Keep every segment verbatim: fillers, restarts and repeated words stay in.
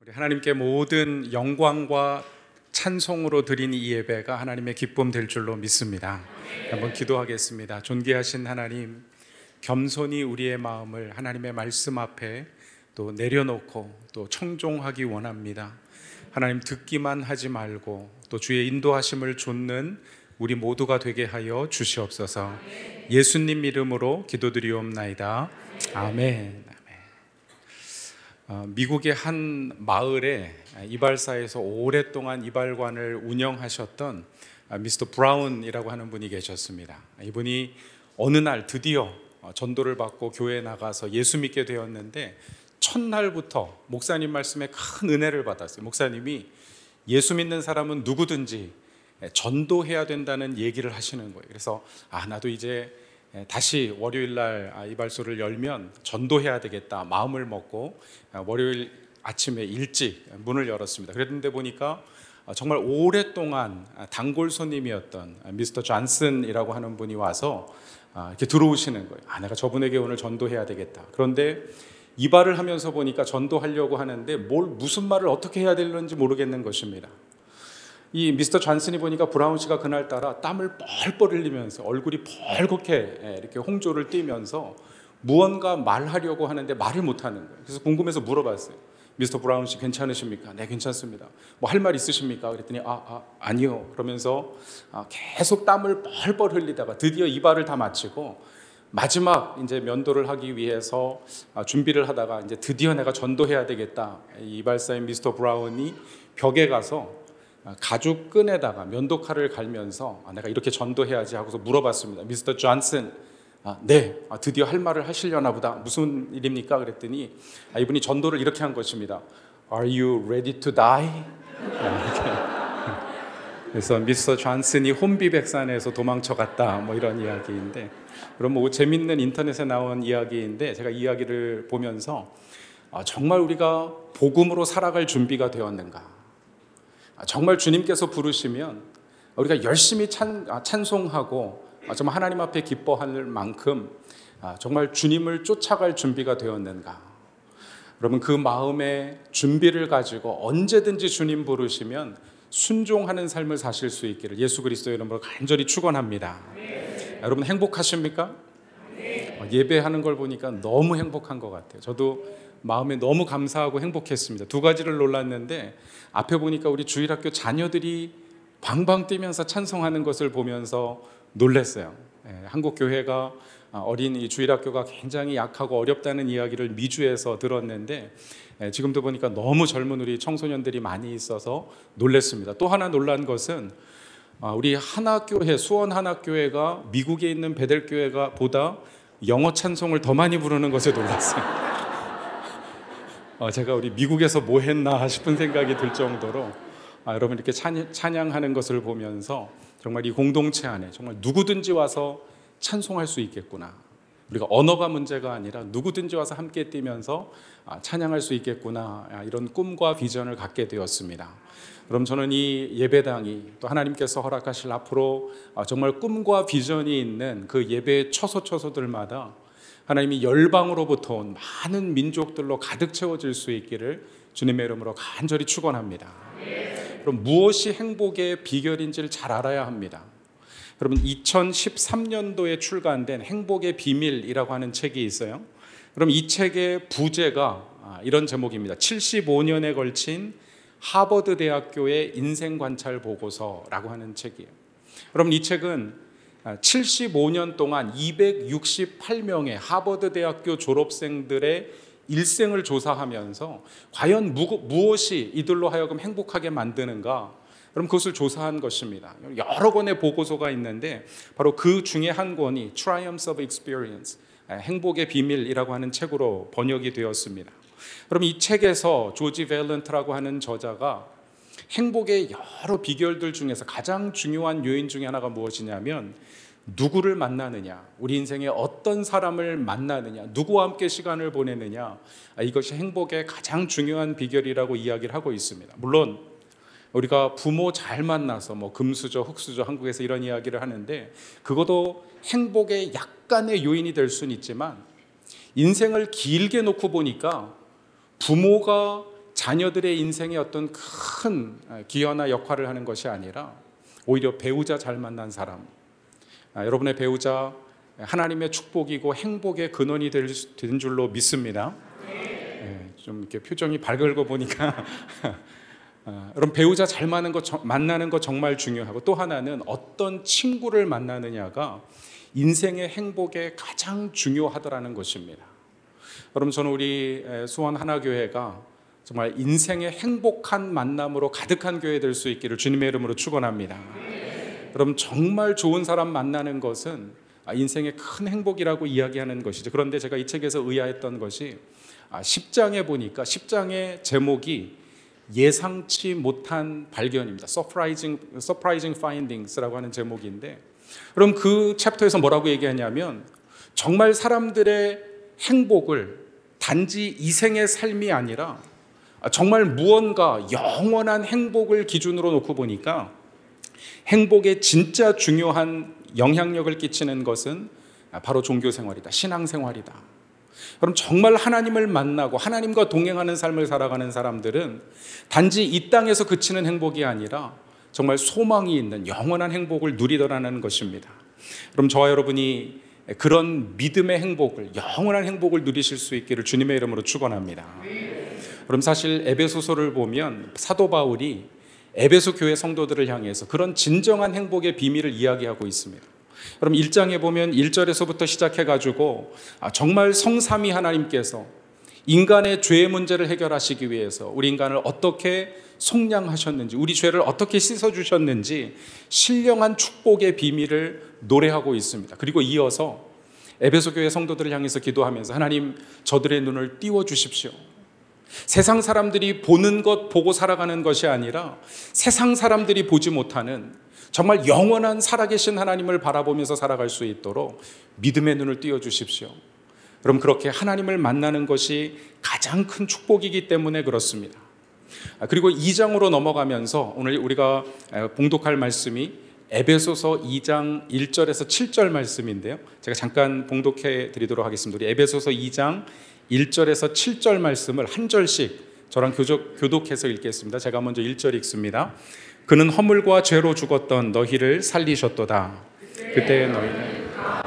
우리 하나님께 모든 영광과 찬송으로 드린 이 예배가 하나님의 기쁨 될 줄로 믿습니다. 한번 기도하겠습니다. 존귀하신 하나님, 겸손히 우리의 마음을 하나님의 말씀 앞에 또 내려놓고 또 청종하기 원합니다. 하나님, 듣기만 하지 말고 또 주의 인도하심을 좇는 우리 모두가 되게 하여 주시옵소서. 예수님 이름으로 기도드리옵나이다. 아멘. 어, 미국의 한 마을에 이발사에서 오랫동안 이발관을 운영하셨던 미스터 브라운이라고 하는 분이 계셨습니다. 이분이 어느 날 드디어 전도를 받고 교회에 나가서 예수 믿게 되었는데, 첫날부터 목사님 말씀에 큰 은혜를 받았어요. 목사님이 예수 믿는 사람은 누구든지 전도해야 된다는 얘기를 하시는 거예요. 그래서 아 나도 이제 다시 월요일날 이발소를 열면 전도해야 되겠다 마음을 먹고 월요일 아침에 일찍 문을 열었습니다. 그랬는데 보니까 정말 오랫동안 단골 손님이었던 미스터 존슨이라고 하는 분이 와서 이렇게 들어오시는 거예요. 아 내가 저분에게 오늘 전도해야 되겠다. 그런데 이발을 하면서 보니까 전도하려고 하는데 뭘 무슨 말을 어떻게 해야 되는지 모르겠는 것입니다. 이 미스터 존슨이 보니까 브라운 씨가 그날따라 땀을 뻘뻘 흘리면서 얼굴이 벌겋게 이렇게 홍조를 띠면서 무언가 말하려고 하는데 말을 못하는 거예요. 그래서 궁금해서 물어봤어요. 미스터 브라운 씨 괜찮으십니까? 네, 괜찮습니다. 뭐 할 말 있으십니까? 그랬더니 아, 아 아니요. 그러면서 계속 땀을 뻘뻘 흘리다가 드디어 이발을 다 마치고 마지막 이제 면도를 하기 위해서 준비를 하다가 이제 드디어 내가 전도해야 되겠다. 이발사인 미스터 브라운이 벽에 가서 가죽 끈에다가 면도칼을 갈면서 아, 내가 이렇게 전도해야지 하고서 물어봤습니다. 미스터 존슨, 아, 네, 아, 드디어 할 말을 하시려나 보다. 무슨 일입니까? 그랬더니 아, 이분이 전도를 이렇게 한 것입니다. Are you ready to die? 그래서 미스터 존슨이 혼비백산에서 도망쳐갔다 뭐 이런 이야기인데, 그럼 뭐 재밌는 인터넷에 나온 이야기인데 제가 이야기를 보면서 아, 정말 우리가 복음으로 살아갈 준비가 되었는가? 정말 주님께서 부르시면 우리가 열심히 찬, 찬송하고 정말 하나님 앞에 기뻐할 만큼 정말 주님을 쫓아갈 준비가 되었는가? 여러분, 그 마음의 준비를 가지고 언제든지 주님 부르시면 순종하는 삶을 사실 수 있기를 예수 그리스도의 이름으로 간절히 축원합니다. 네. 여러분 행복하십니까? 네. 예배하는 걸 보니까 너무 행복한 것 같아요. 저도 마음에 너무 감사하고 행복했습니다. 두 가지를 놀랐는데, 앞에 보니까 우리 주일학교 자녀들이 방방 뛰면서 찬송하는 것을 보면서 놀랐어요. 예, 한국 교회가 어린 이 주일학교가 굉장히 약하고 어렵다는 이야기를 미주에서 들었는데, 예, 지금도 보니까 너무 젊은 우리 청소년들이 많이 있어서 놀랐습니다. 또 하나 놀란 것은 우리 하나교회, 수원 하나교회가 미국에 있는 베델교회가 보다 영어 찬송을 더 많이 부르는 것에 놀랐어요. 어, 제가 우리 미국에서 뭐 했나 싶은 생각이 들 정도로 아, 여러분 이렇게 찬, 찬양하는 것을 보면서 정말 이 공동체 안에 정말 누구든지 와서 찬송할 수 있겠구나. 우리가 언어가 문제가 아니라 누구든지 와서 함께 뛰면서 아, 찬양할 수 있겠구나. 아, 이런 꿈과 비전을 갖게 되었습니다. 그럼 저는 이 예배당이 또 하나님께서 허락하실 앞으로 아, 정말 꿈과 비전이 있는 그 예배의 처소처소들마다 하나님이 열방으로부터 온 많은 민족들로 가득 채워질 수 있기를 주님의 이름으로 간절히 축원합니다. 네. 그럼 무엇이 행복의 비결인지를 잘 알아야 합니다. 여러분 이천십삼 년도에 출간된 행복의 비밀이라고 하는 책이 있어요. 그럼 이 책의 부제가 이런 제목입니다. 칠십오 년에 걸친 하버드 대학교의 인생 관찰 보고서라고 하는 책이에요. 여러분 이 책은 칠십오 년 동안 이백육십팔 명의 하버드 대학교 졸업생들의 일생을 조사하면서 과연 무, 무엇이 이들로 하여금 행복하게 만드는가? 그럼 그것을 조사한 것입니다. 여러 권의 보고서가 있는데 바로 그 중에 한 권이 Triumphs of Experience, 행복의 비밀이라고 하는 책으로 번역이 되었습니다. 그럼 이 책에서 조지 밸런트라고 하는 저자가 행복의 여러 비결들 중에서 가장 중요한 요인 중에 하나가 무엇이냐면 누구를 만나느냐, 우리 인생에 어떤 사람을 만나느냐, 누구와 함께 시간을 보내느냐, 이것이 행복의 가장 중요한 비결이라고 이야기를 하고 있습니다. 물론 우리가 부모 잘 만나서 뭐 금수저, 흙수저 한국에서 이런 이야기를 하는데 그것도 행복의 약간의 요인이 될 수는 있지만 인생을 길게 놓고 보니까 부모가 자녀들의 인생에 어떤 큰 기여나 역할을 하는 것이 아니라 오히려 배우자 잘 만난 사람, 여러분의 배우자 하나님의 축복이고 행복의 근원이 될 줄로 믿습니다. 네, 좀 이렇게 표정이 밝은 거 보니까 여러분, 배우자 잘 만나는 거, 만나는 거 정말 중요하고, 또 하나는 어떤 친구를 만나느냐가 인생의 행복에 가장 중요하더라는 것입니다. 여러분, 저는 우리 수원 하나교회가 정말 인생의 행복한 만남으로 가득한 교회 될 수 있기를 주님의 이름으로 축원합니다. 여러분, 정말 좋은 사람 만나는 것은 인생의 큰 행복이라고 이야기하는 것이죠. 그런데 제가 이 책에서 의아했던 것이 십 장에 보니까 십 장의 제목이 예상치 못한 발견입니다. Surprising, surprising findings라고 하는 제목인데, 그럼 그 챕터에서 뭐라고 얘기하냐면 정말 사람들의 행복을 단지 이생의 삶이 아니라 정말 무언가 영원한 행복을 기준으로 놓고 보니까 행복에 진짜 중요한 영향력을 끼치는 것은 바로 종교생활이다, 신앙생활이다. 그럼 정말 하나님을 만나고 하나님과 동행하는 삶을 살아가는 사람들은 단지 이 땅에서 그치는 행복이 아니라 정말 소망이 있는 영원한 행복을 누리더라는 것입니다. 그럼 저와 여러분이 그런 믿음의 행복을, 영원한 행복을 누리실 수 있기를 주님의 이름으로 축원합니다. 그럼 사실 에베소서를 보면 사도 바울이 에베소 교회 성도들을 향해서 그런 진정한 행복의 비밀을 이야기하고 있습니다. 그럼 일 장에 보면 일 절에서부터 시작해가지고 정말 성삼위 하나님께서 인간의 죄의 문제를 해결하시기 위해서 우리 인간을 어떻게 속량하셨는지, 우리 죄를 어떻게 씻어주셨는지 신령한 축복의 비밀을 노래하고 있습니다. 그리고 이어서 에베소 교회 성도들을 향해서 기도하면서 하나님, 저들의 눈을 띄워주십시오. 세상 사람들이 보는 것 보고 살아가는 것이 아니라 세상 사람들이 보지 못하는 정말 영원한 살아계신 하나님을 바라보면서 살아갈 수 있도록 믿음의 눈을 띄워주십시오. 그럼 그렇게 하나님을 만나는 것이 가장 큰 축복이기 때문에 그렇습니다. 그리고 이 장으로 넘어가면서 오늘 우리가 봉독할 말씀이 에베소서 이 장 일 절에서 칠 절 말씀인데요, 제가 잠깐 봉독해 드리도록 하겠습니다. 우리 에베소서 이 장 일 절에서 칠 절 말씀을 한 절씩 저랑 교독, 교독해서 읽겠습니다. 제가 먼저 일 절 읽습니다. 그는 허물과 죄로 죽었던 너희를 살리셨도다. 그때 너희는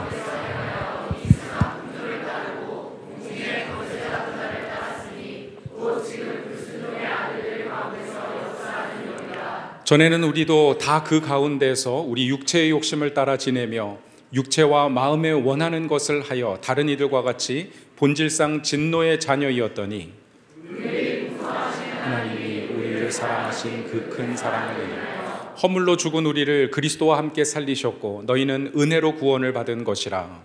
전에는 우리도 다 그 가운데서 우리 육체의 욕심을 따라 지내며 육체와 마음에 원하는 것을 하여 다른 이들과 같이 본질상 진노의 자녀이었더니 하나님이 우리를 사랑하신 그 큰 사랑을 인해 허물로 죽은 우리를 그리스도와 함께 살리셨고 너희는 은혜로 구원을 받은 것이라.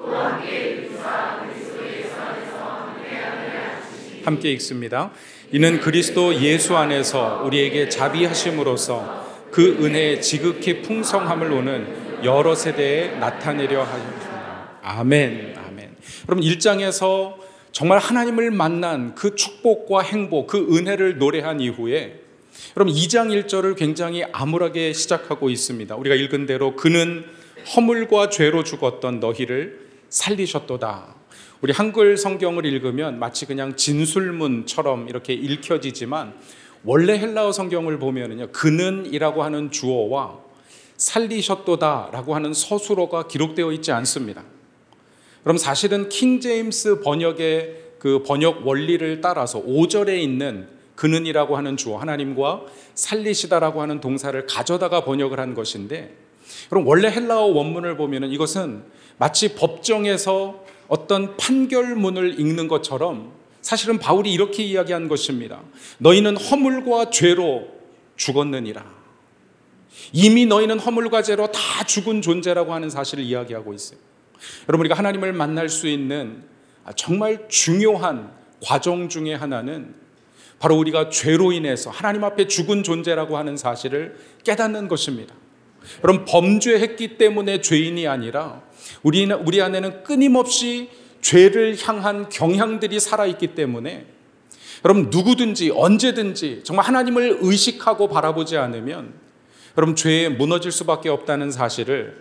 함께 읽습니다. 이는 그리스도 예수 안에서 우리에게 자비하심으로써 그 은혜의 지극히 풍성함을 오는 여러 세대에 나타내려 하십니다. 아멘, 아멘. 여러분, 일 장에서 정말 하나님을 만난 그 축복과 행복, 그 은혜를 노래한 이후에 여러분 이 장 일 절을 굉장히 암울하게 시작하고 있습니다. 우리가 읽은 대로 그는 허물과 죄로 죽었던 너희를 살리셨도다. 우리 한글 성경을 읽으면 마치 그냥 진술문처럼 이렇게 읽혀지지만 원래 헬라어 성경을 보면은요, 그는이라고 하는 주어와 살리셨도다라고 하는 서술어가 기록되어 있지 않습니다. 그럼 사실은 킹 제임스 번역의 그 번역 원리를 따라서 오 절에 있는 그는이라고 하는 주어, 하나님과 살리시다라고 하는 동사를 가져다가 번역을 한 것인데, 그럼 원래 헬라어 원문을 보면은 이것은 마치 법정에서 어떤 판결문을 읽는 것처럼 사실은 바울이 이렇게 이야기한 것입니다. 너희는 허물과 죄로 죽었느니라. 이미 너희는 허물과 죄로 다 죽은 존재라고 하는 사실을 이야기하고 있어요. 여러분, 우리가 하나님을 만날 수 있는 정말 중요한 과정 중에 하나는 바로 우리가 죄로 인해서 하나님 앞에 죽은 존재라고 하는 사실을 깨닫는 것입니다. 여러분, 범죄했기 때문에 죄인이 아니라 우리, 우리 안에는 끊임없이 죄를 향한 경향들이 살아있기 때문에 여러분 누구든지 언제든지 정말 하나님을 의식하고 바라보지 않으면 여러분 죄에 무너질 수밖에 없다는 사실을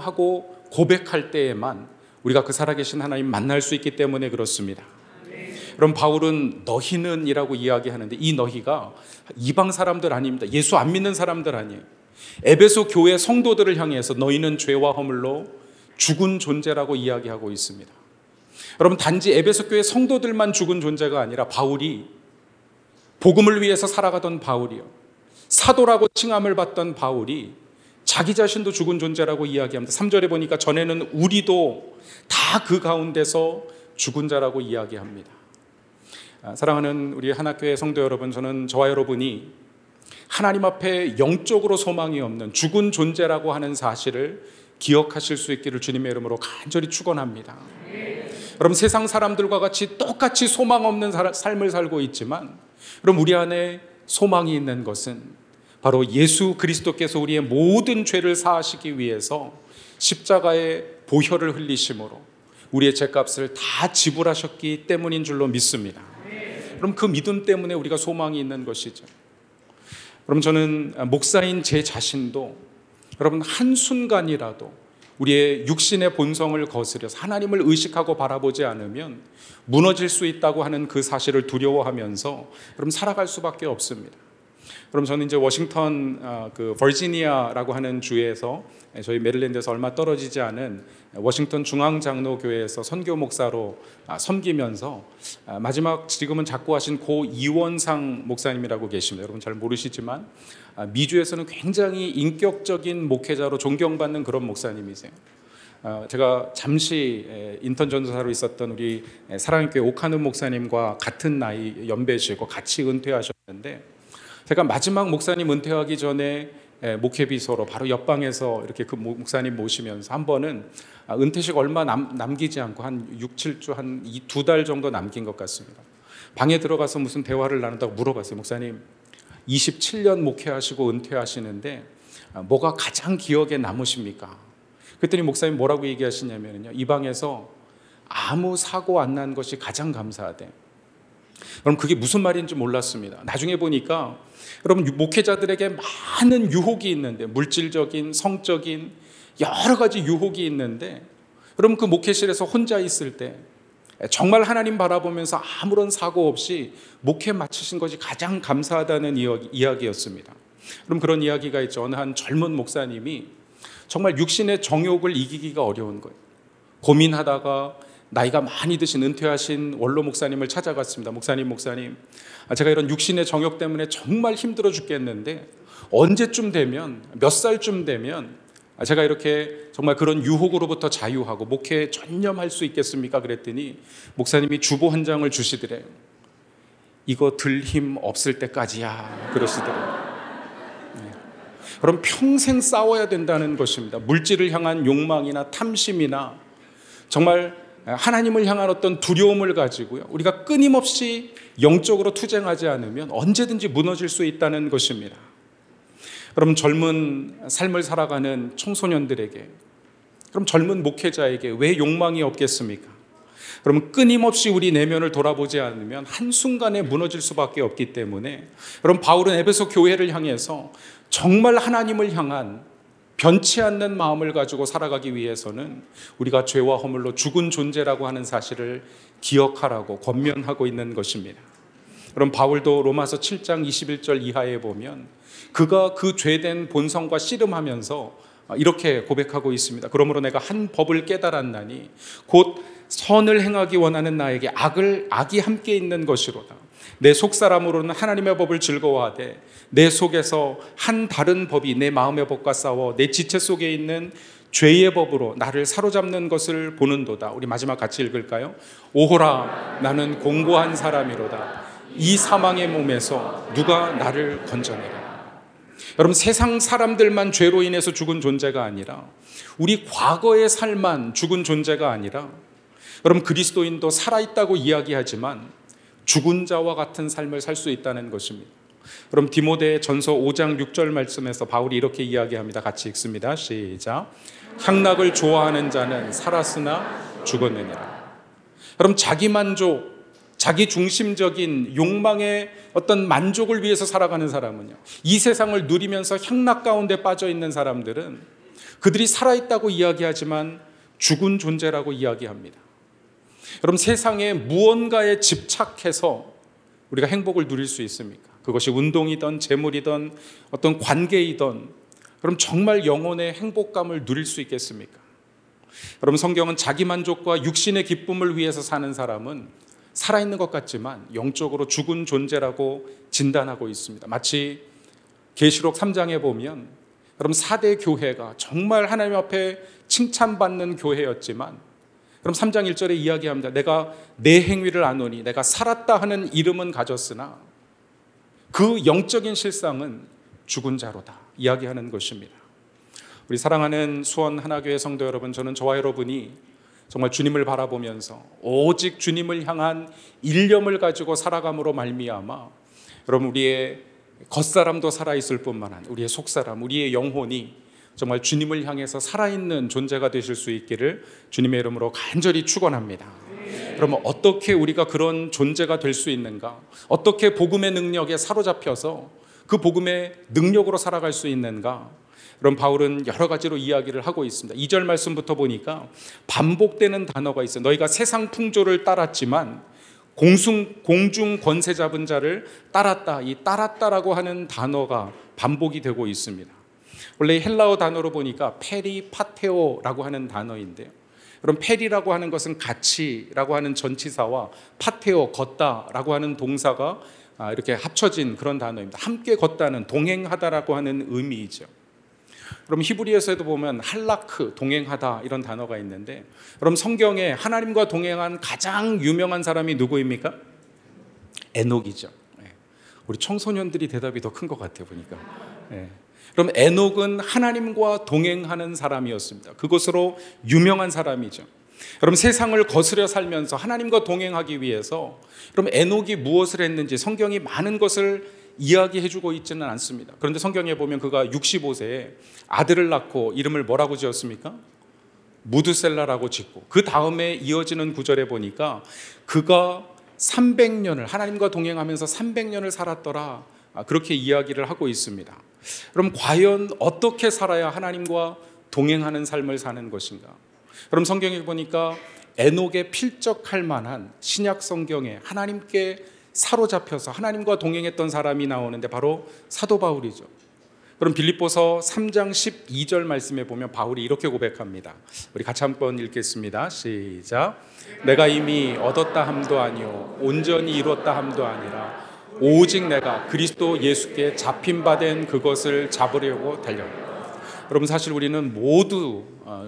인정하고 고백할 때에만 우리가 그 살아계신 하나님 만날 수 있기 때문에 그렇습니다. 그럼 바울은 너희는 이라고 이야기하는데 이 너희가 이방 사람들 아닙니다. 예수 안 믿는 사람들 아니에요. 에베소 교회 성도들을 향해서 너희는 죄와 허물로 죽은 존재라고 이야기하고 있습니다. 여러분, 단지 에베소 교회 성도들만 죽은 존재가 아니라 바울이, 복음을 위해서 살아가던 바울이요, 사도라고 칭함을 받던 바울이 자기 자신도 죽은 존재라고 이야기합니다. 삼 절에 보니까 전에는 우리도 다 그 가운데서 죽은 자라고 이야기합니다. 사랑하는 우리 하나교회 성도 여러분, 저는 저와 여러분이 하나님 앞에 영적으로 소망이 없는 죽은 존재라고 하는 사실을 기억하실 수 있기를 주님의 이름으로 간절히 축원합니다. 여러분, 세상 사람들과 같이 똑같이 소망 없는 삶을 살고 있지만, 그럼 우리 안에 소망이 있는 것은 바로 예수 그리스도께서 우리의 모든 죄를 사하시기 위해서 십자가의 보혈을 흘리심으로 우리의 죄값을 다 지불하셨기 때문인 줄로 믿습니다. 그럼 그 믿음 때문에 우리가 소망이 있는 것이죠. 그럼 저는 목사인 제 자신도 여러분 한순간이라도 우리의 육신의 본성을 거스려서 하나님을 의식하고 바라보지 않으면 무너질 수 있다고 하는 그 사실을 두려워하면서 그럼 살아갈 수밖에 없습니다. 그럼 저는 이제 워싱턴 그 버지니아라고 하는 주에서, 저희 메릴랜드에서 얼마 떨어지지 않은 워싱턴 중앙장로교회에서 선교 목사로 섬기면서 마지막 지금은 작고하신 고 이원상 목사님이라고 계십니다. 여러분 잘 모르시지만 미주에서는 굉장히 인격적인 목회자로 존경받는 그런 목사님이세요. 제가 잠시 인턴 전도사로 있었던 우리 사랑의 교회 오카누 목사님과 같은 나이 연배시고 같이 은퇴하셨는데, 제가 마지막 목사님 은퇴하기 전에 목회 비서로 바로 옆방에서 이렇게 그 목사님 모시면서 한 번은 은퇴식 얼마 남, 남기지 않고 한 육, 칠 주, 한 두 달 정도 남긴 것 같습니다. 방에 들어가서 무슨 대화를 나눈다고 물어봤어요. 목사님, 이십칠 년 목회하시고 은퇴하시는데 뭐가 가장 기억에 남으십니까? 그랬더니 목사님 뭐라고 얘기하시냐면요, 이 방에서 아무 사고 안 난 것이 가장 감사하대. 그럼 그게 무슨 말인지 몰랐습니다. 나중에 보니까 여러분, 목회자들에게 많은 유혹이 있는데, 물질적인, 성적인 여러 가지 유혹이 있는데, 여러분 그 목회실에서 혼자 있을 때 정말 하나님 바라보면서 아무런 사고 없이 목회 마치신 것이 가장 감사하다는 이야기였습니다. 그럼 그런 이야기가 있죠. 어느 한 젊은 목사님이 정말 육신의 정욕을 이기기가 어려운 거예요. 고민하다가 나이가 많이 드신 은퇴하신 원로 목사님을 찾아갔습니다. 목사님, 목사님, 제가 이런 육신의 정욕 때문에 정말 힘들어 죽겠는데 언제쯤 되면, 몇 살쯤 되면 제가 이렇게 정말 그런 유혹으로부터 자유하고 목회에 전념할 수 있겠습니까? 그랬더니 목사님이 주보 한 장을 주시더래요. 이거 들 힘 없을 때까지야, 그러시더래요. 네. 그럼 평생 싸워야 된다는 것입니다. 물질을 향한 욕망이나 탐심이나 정말 하나님을 향한 어떤 두려움을 가지고요, 우리가 끊임없이 영적으로 투쟁하지 않으면 언제든지 무너질 수 있다는 것입니다. 그럼 젊은 삶을 살아가는 청소년들에게, 그럼 젊은 목회자에게 왜 욕망이 없겠습니까? 그럼 끊임없이 우리 내면을 돌아보지 않으면 한순간에 무너질 수밖에 없기 때문에, 그럼 바울은 에베소 교회를 향해서 정말 하나님을 향한 변치 않는 마음을 가지고 살아가기 위해서는 우리가 죄와 허물로 죽은 존재라고 하는 사실을 기억하라고 권면하고 있는 것입니다. 그럼 바울도 로마서 칠 장 이십일 절 이하에 보면 그가 그 죄된 본성과 씨름하면서 이렇게 고백하고 있습니다. 그러므로 내가 한 법을 깨달았나니 곧 선을 행하기 원하는 나에게 악을 악이 함께 있는 것이로다. 내 속사람으로는 하나님의 법을 즐거워하되 내 속에서 한 다른 법이 내 마음의 법과 싸워 내 지체 속에 있는 죄의 법으로 나를 사로잡는 것을 보는도다. 우리 마지막 같이 읽을까요? 오호라, 나는 공고한 사람이로다. 이 사망의 몸에서 누가 나를 건져내라. 여러분, 세상 사람들만 죄로 인해서 죽은 존재가 아니라, 우리 과거의 삶만 죽은 존재가 아니라, 여러분 그리스도인도 살아있다고 이야기하지만 죽은 자와 같은 삶을 살 수 있다는 것입니다. 그럼 디모데 전서 오 장 육 절 말씀에서 바울이 이렇게 이야기합니다. 같이 읽습니다. 시작. 향락을 좋아하는 자는 살았으나 죽었느니라. 여러분, 자기 만족, 자기 중심적인 욕망의 어떤 만족을 위해서 살아가는 사람은요, 이 세상을 누리면서 향락 가운데 빠져 있는 사람들은 그들이 살아있다고 이야기하지만 죽은 존재라고 이야기합니다. 여러분, 세상에 무언가에 집착해서 우리가 행복을 누릴 수 있습니까? 그것이 운동이든 재물이든 어떤 관계이든, 그럼 정말 영혼의 행복감을 누릴 수 있겠습니까? 여러분, 성경은 자기 만족과 육신의 기쁨을 위해서 사는 사람은 살아있는 것 같지만 영적으로 죽은 존재라고 진단하고 있습니다. 마치 계시록 삼 장에 보면 여러분, 사대 교회가 정말 하나님 앞에 칭찬받는 교회였지만, 그럼 삼 장 일 절에 이야기합니다. 내가 내 행위를 아노니 내가 살았다 하는 이름은 가졌으나 그 영적인 실상은 죽은 자로다 이야기하는 것입니다. 우리 사랑하는 수원 하나교회 성도 여러분, 저는 저와 여러분이 정말 주님을 바라보면서 오직 주님을 향한 일념을 가지고 살아감으로 말미암아 여러분, 우리의 겉사람도 살아있을 뿐만 아니라 우리의 속사람, 우리의 영혼이 정말 주님을 향해서 살아있는 존재가 되실 수 있기를 주님의 이름으로 간절히 축원합니다. 그러면 어떻게 우리가 그런 존재가 될 수 있는가? 어떻게 복음의 능력에 사로잡혀서 그 복음의 능력으로 살아갈 수 있는가? 그럼 바울은 여러 가지로 이야기를 하고 있습니다. 이 절 말씀부터 보니까 반복되는 단어가 있어요. 너희가 세상 풍조를 따랐지만 공중, 공중 권세 잡은 자를 따랐다. 이 따랐다라고 하는 단어가 반복이 되고 있습니다. 원래 헬라어 단어로 보니까 페리파테오라고 하는 단어인데요. 그럼 페리라고 하는 것은 같이라고 하는 전치사와 파테오, 걷다라고 하는 동사가 이렇게 합쳐진 그런 단어입니다. 함께 걷다는 동행하다라고 하는 의미이죠. 그럼 히브리어에서도 보면 할라크, 동행하다 이런 단어가 있는데, 그럼 성경에 하나님과 동행한 가장 유명한 사람이 누구입니까? 에녹이죠. 우리 청소년들이 대답이 더 큰 것 같아요, 보니까. 그럼 에녹은 하나님과 동행하는 사람이었습니다. 그것으로 유명한 사람이죠. 그럼 세상을 거스려 살면서 하나님과 동행하기 위해서 그럼 에녹이 무엇을 했는지 성경이 많은 것을 이야기해주고 있지는 않습니다. 그런데 성경에 보면 그가 육십오 세에 아들을 낳고 이름을 뭐라고 지었습니까? 무드셀라라고 짓고, 그 다음에 이어지는 구절에 보니까 그가 삼백 년을 하나님과 동행하면서 삼백 년을 살았더라, 그렇게 이야기를 하고 있습니다. 그럼 과연 어떻게 살아야 하나님과 동행하는 삶을 사는 것인가? 그럼 성경에 보니까 에녹에 필적할 만한 신약 성경에 하나님께 사로잡혀서 하나님과 동행했던 사람이 나오는데 바로 사도 바울이죠. 그럼 빌립보서 삼 장 십이 절 말씀에 보면 바울이 이렇게 고백합니다. 우리 같이 한번 읽겠습니다. 시작. 내가 이미 얻었다 함도 아니요 온전히 이뤘다 함도 아니라 오직 내가 그리스도 예수께 잡힌 바 된 그것을 잡으려고 달려. 여러분, 사실 우리는 모두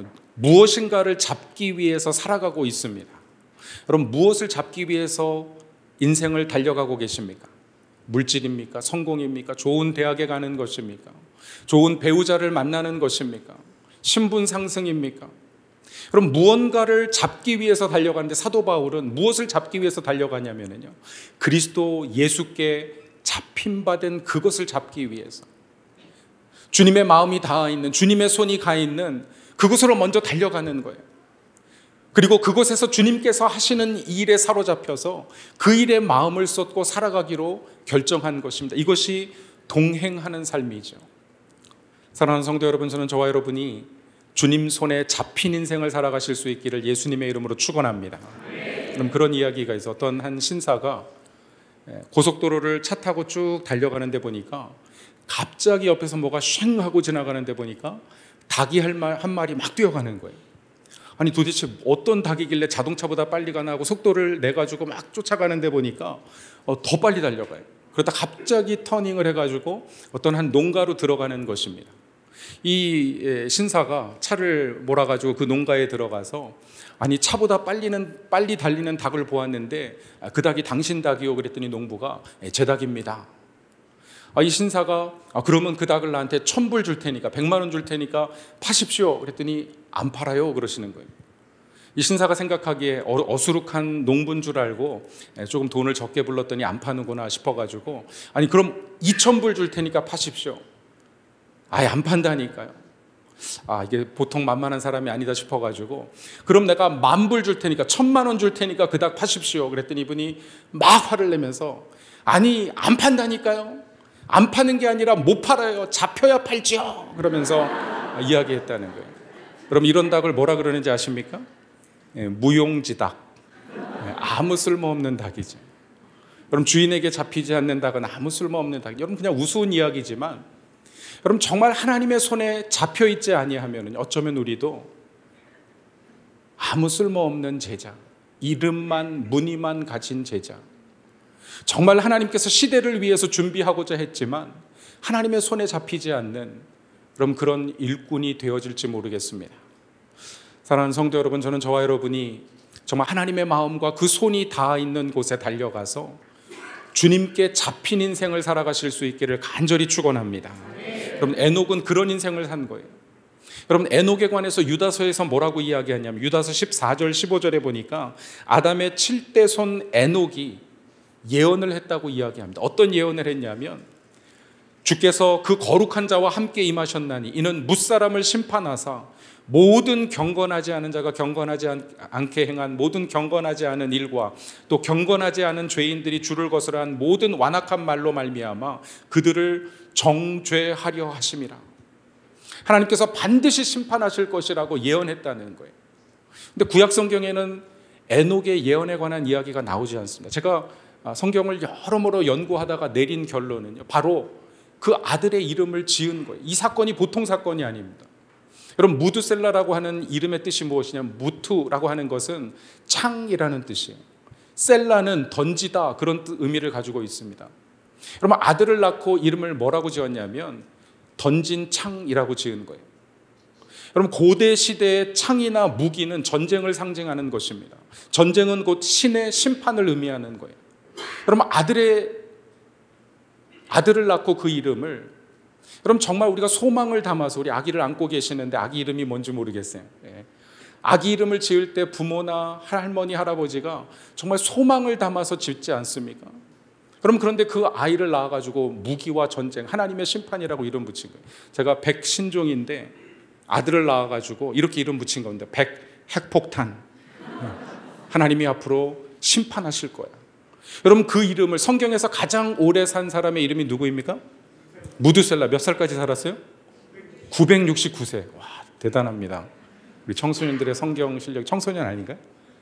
무엇인가를 잡기 위해서 살아가고 있습니다. 여러분, 무엇을 잡기 위해서 인생을 달려가고 계십니까? 물질입니까? 성공입니까? 좋은 대학에 가는 것입니까? 좋은 배우자를 만나는 것입니까? 신분 상승입니까? 그럼 무언가를 잡기 위해서 달려가는데 사도 바울은 무엇을 잡기 위해서 달려가냐면요, 그리스도 예수께 잡힌 바 된 그것을 잡기 위해서, 주님의 마음이 닿아 있는, 주님의 손이 가 있는 그곳으로 먼저 달려가는 거예요. 그리고 그곳에서 주님께서 하시는 일에 사로잡혀서 그 일에 마음을 쏟고 살아가기로 결정한 것입니다. 이것이 동행하는 삶이죠. 사랑하는 성도 여러분, 저는 저와 여러분이 주님 손에 잡힌 인생을 살아가실 수 있기를 예수님의 이름으로 축원합니다. 그럼 그런 이야기가 있어. 어떤 한 신사가 고속도로를 차 타고 쭉 달려가는데 보니까 갑자기 옆에서 뭐가 쉥 하고 지나가는데 보니까 닭이 한 마리 막 뛰어가는 거예요. 아니, 도대체 어떤 닭이길래 자동차보다 빨리 가나 하고 속도를 내가지고 막 쫓아가는데 보니까 더 빨리 달려가요. 그러다 갑자기 터닝을 해가지고 어떤 한 농가로 들어가는 것입니다. 이 신사가 차를 몰아가지고 그 농가에 들어가서, 아니, 차보다 빨리는, 빨리 달리는 닭을 보았는데 그 닭이 당신 닭이요? 그랬더니 농부가 제 닭입니다. 아, 이 신사가 아, 그러면 그 닭을 나한테 천 불 줄 테니까, 백만 원 줄 테니까 파십시오. 그랬더니 안 팔아요 그러시는 거예요. 이 신사가 생각하기에 어수룩한 농부인 줄 알고 조금 돈을 적게 불렀더니 안 파는구나 싶어가지고, 아니 그럼 이천 불 줄 테니까 파십시오. 아예 안 판다니까요. 아, 이게 보통 만만한 사람이 아니다 싶어가지고, 그럼 내가 만 불 줄 테니까, 천만 원 줄 테니까 그 닭 파십시오. 그랬더니 이분이 막 화를 내면서, 아니 안 판다니까요. 안 파는 게 아니라 못 팔아요. 잡혀야 팔지요. 그러면서 이야기했다는 거예요. 그럼 이런 닭을 뭐라 그러는지 아십니까? 예, 무용지닭. 아무 쓸모없는 닭이죠. 여러분, 주인에게 잡히지 않는 닭은 아무 쓸모없는 닭. 여러분, 그냥 우스운 이야기지만 여러분, 정말 하나님의 손에 잡혀 있지 아니하면 어쩌면 우리도 아무 쓸모없는 제자, 이름만 무늬만 가진 제자, 정말 하나님께서 시대를 위해서 준비하고자 했지만 하나님의 손에 잡히지 않는 그럼 그런 일꾼이 되어질지 모르겠습니다. 사랑하는 성도 여러분, 저는 저와 여러분이 정말 하나님의 마음과 그 손이 닿아 있는 곳에 달려가서 주님께 잡힌 인생을 살아가실 수 있기를 간절히 축원합니다. 여러분, 에녹은 그런 인생을 산 거예요. 여러분, 에녹에 관해서 유다서에서 뭐라고 이야기하냐면 유다서 십사 절 십오 절에 보니까 아담의 칠대 손 에녹이 예언을 했다고 이야기합니다. 어떤 예언을 했냐면 주께서 그 거룩한 자와 함께 임하셨나니 이는 뭇사람을 심판하사 모든 경건하지 않은 자가 경건하지 않게 행한 모든 경건하지 않은 일과 또 경건하지 않은 죄인들이 주를 거스르한 모든 완악한 말로 말미암아 그들을 정죄하려 하심이라. 하나님께서 반드시 심판하실 것이라고 예언했다는 거예요. 근데 구약 성경에는 에녹의 예언에 관한 이야기가 나오지 않습니다. 제가 성경을 여러모로 연구하다가 내린 결론은요, 바로 그 아들의 이름을 지은 거예요. 이 사건이 보통 사건이 아닙니다. 여러분, 무드셀라라고 하는 이름의 뜻이 무엇이냐면 무투라고 하는 것은 창이라는 뜻이에요. 셀라는 던지다, 그런 의미를 가지고 있습니다. 여러분, 아들을 낳고 이름을 뭐라고 지었냐면 던진 창이라고 지은 거예요. 여러분, 고대 시대의 창이나 무기는 전쟁을 상징하는 것입니다. 전쟁은 곧 신의 심판을 의미하는 거예요. 여러분, 아들의 아들을 낳고 그 이름을, 여러분, 정말 우리가 소망을 담아서 우리 아기를 안고 계시는데 아기 이름이 뭔지 모르겠어요. 예. 아기 이름을 지을 때 부모나 할머니, 할아버지가 정말 소망을 담아서 짓지 않습니까? 그럼 그런데 그 아이를 낳아가지고 무기와 전쟁, 하나님의 심판이라고 이름 붙인 거예요. 제가 백신종인데 아들을 낳아가지고 이렇게 이름 붙인 건데 백핵폭탄. 하나님이 앞으로 심판하실 거야. 여러분, 그 이름을 성경에서 가장 오래 산 사람의 이름이 누구입니까? 무드셀라. 몇 살까지 살았어요? 구백육십구 세. 와, 대단합니다. 우리 청소년들의 성경 실력, 청소년 아닌가요?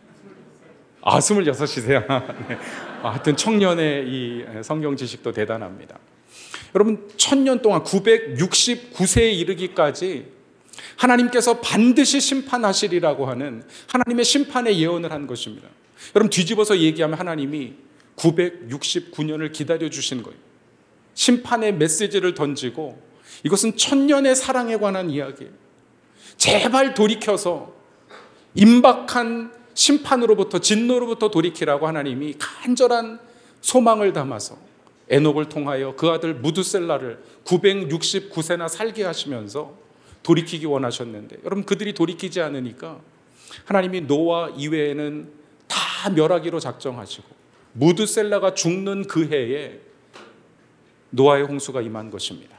아, 스물여섯이세요? 네. 아, 하여튼 청년의 이 성경 지식도 대단합니다. 여러분, 천년 동안 구백육십구 세에 이르기까지 하나님께서 반드시 심판하시리라고 하는 하나님의 심판의 예언을 한 것입니다. 여러분, 뒤집어서 얘기하면 하나님이 구백육십구 년을 기다려 주신 거예요. 심판의 메시지를 던지고 이것은 천년의 사랑에 관한 이야기예요. 제발 돌이켜서 임박한 심판으로부터, 진노로부터 돌이키라고 하나님이 간절한 소망을 담아서 에녹을 통하여 그 아들 무드셀라를 구백육십구 세나 살게 하시면서 돌이키기 원하셨는데, 여러분, 그들이 돌이키지 않으니까 하나님이 노아 이외에는 다 멸하기로 작정하시고 무드셀라가 죽는 그 해에 노아의 홍수가 임한 것입니다.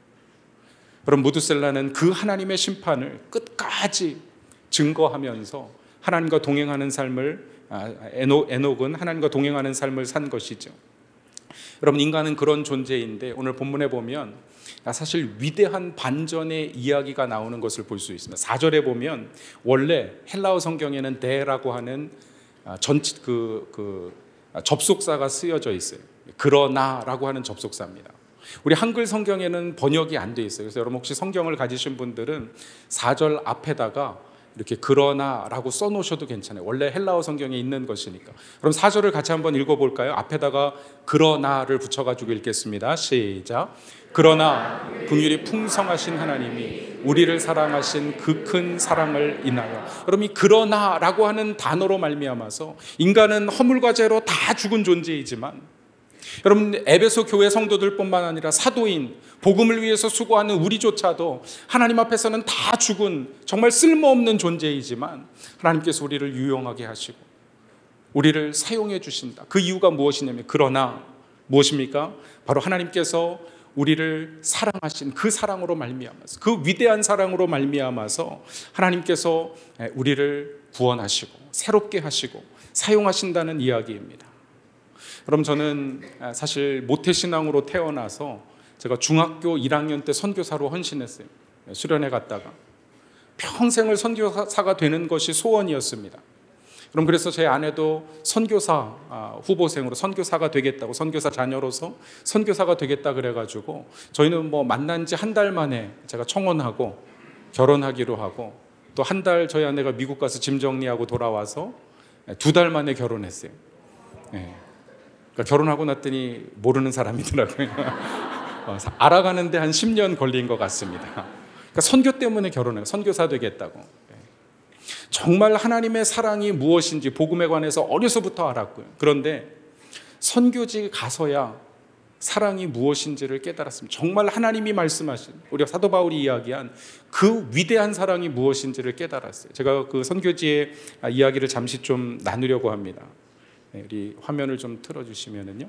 여러분, 무드셀라는 그 하나님의 심판을 끝까지 증거하면서 하나님과 동행하는 삶을, 에녹, 에녹은 하나님과 동행하는 삶을 산 것이죠. 여러분, 인간은 그런 존재인데 오늘 본문에 보면 사실 위대한 반전의 이야기가 나오는 것을 볼 수 있습니다. 사 절에 보면 원래 헬라어 성경에는 데라고 하는 전, 그, 그 접속사가 쓰여져 있어요. 그러나라고 하는 접속사입니다. 우리 한글 성경에는 번역이 안 돼 있어요. 그래서 여러분, 혹시 성경을 가지신 분들은 사 절 앞에다가 이렇게 그러나라고 써놓으셔도 괜찮아요. 원래 헬라어 성경에 있는 것이니까. 그럼 사 절을 같이 한번 읽어볼까요? 앞에다가 그러나를 붙여가지고 읽겠습니다. 시작. 그러나 긍휼이 풍성하신 하나님이 우리를 사랑하신 그 큰 사랑을 인하여. 여러분, 이 그러나라고 하는 단어로 말미암아서 인간은 허물과 죄로 다 죽은 존재이지만, 여러분, 에베소 교회 성도들뿐만 아니라 사도인, 복음을 위해서 수고하는 우리조차도 하나님 앞에서는 다 죽은 정말 쓸모없는 존재이지만 하나님께서 우리를 유용하게 하시고 우리를 사용해 주신다. 그 이유가 무엇이냐면, 그러나 무엇입니까? 바로 하나님께서 우리를 사랑하신 그 사랑으로 말미암아서, 그 위대한 사랑으로 말미암아서 하나님께서 우리를 구원하시고 새롭게 하시고 사용하신다는 이야기입니다. 그럼 저는 사실 모태신앙으로 태어나서 제가 중학교 일 학년 때 선교사로 헌신했어요. 수련회 갔다가 평생을 선교사가 되는 것이 소원이었습니다. 그럼 그래서 제 아내도 선교사 후보생으로 선교사가 되겠다고, 선교사 자녀로서 선교사가 되겠다 그래가지고 저희는 뭐 만난 지 한 달 만에 제가 청혼하고 결혼하기로 하고, 또 한 달 저희 아내가 미국 가서 짐 정리하고 돌아와서 두 달 만에 결혼했어요. 네. 그러니까 결혼하고 났더니 모르는 사람이더라고요. 알아가는데 한 십 년 걸린 것 같습니다. 그러니까 선교 때문에 결혼해요. 선교사 되겠다고. 정말 하나님의 사랑이 무엇인지 복음에 관해서 어려서부터 알았고요. 그런데 선교지 가서야 사랑이 무엇인지를 깨달았습니다. 정말 하나님이 말씀하신, 우리가 사도 바울이 이야기한 그 위대한 사랑이 무엇인지를 깨달았어요. 제가 그 선교지의 이야기를 잠시 좀 나누려고 합니다. 우리 화면을 좀 틀어주시면은요.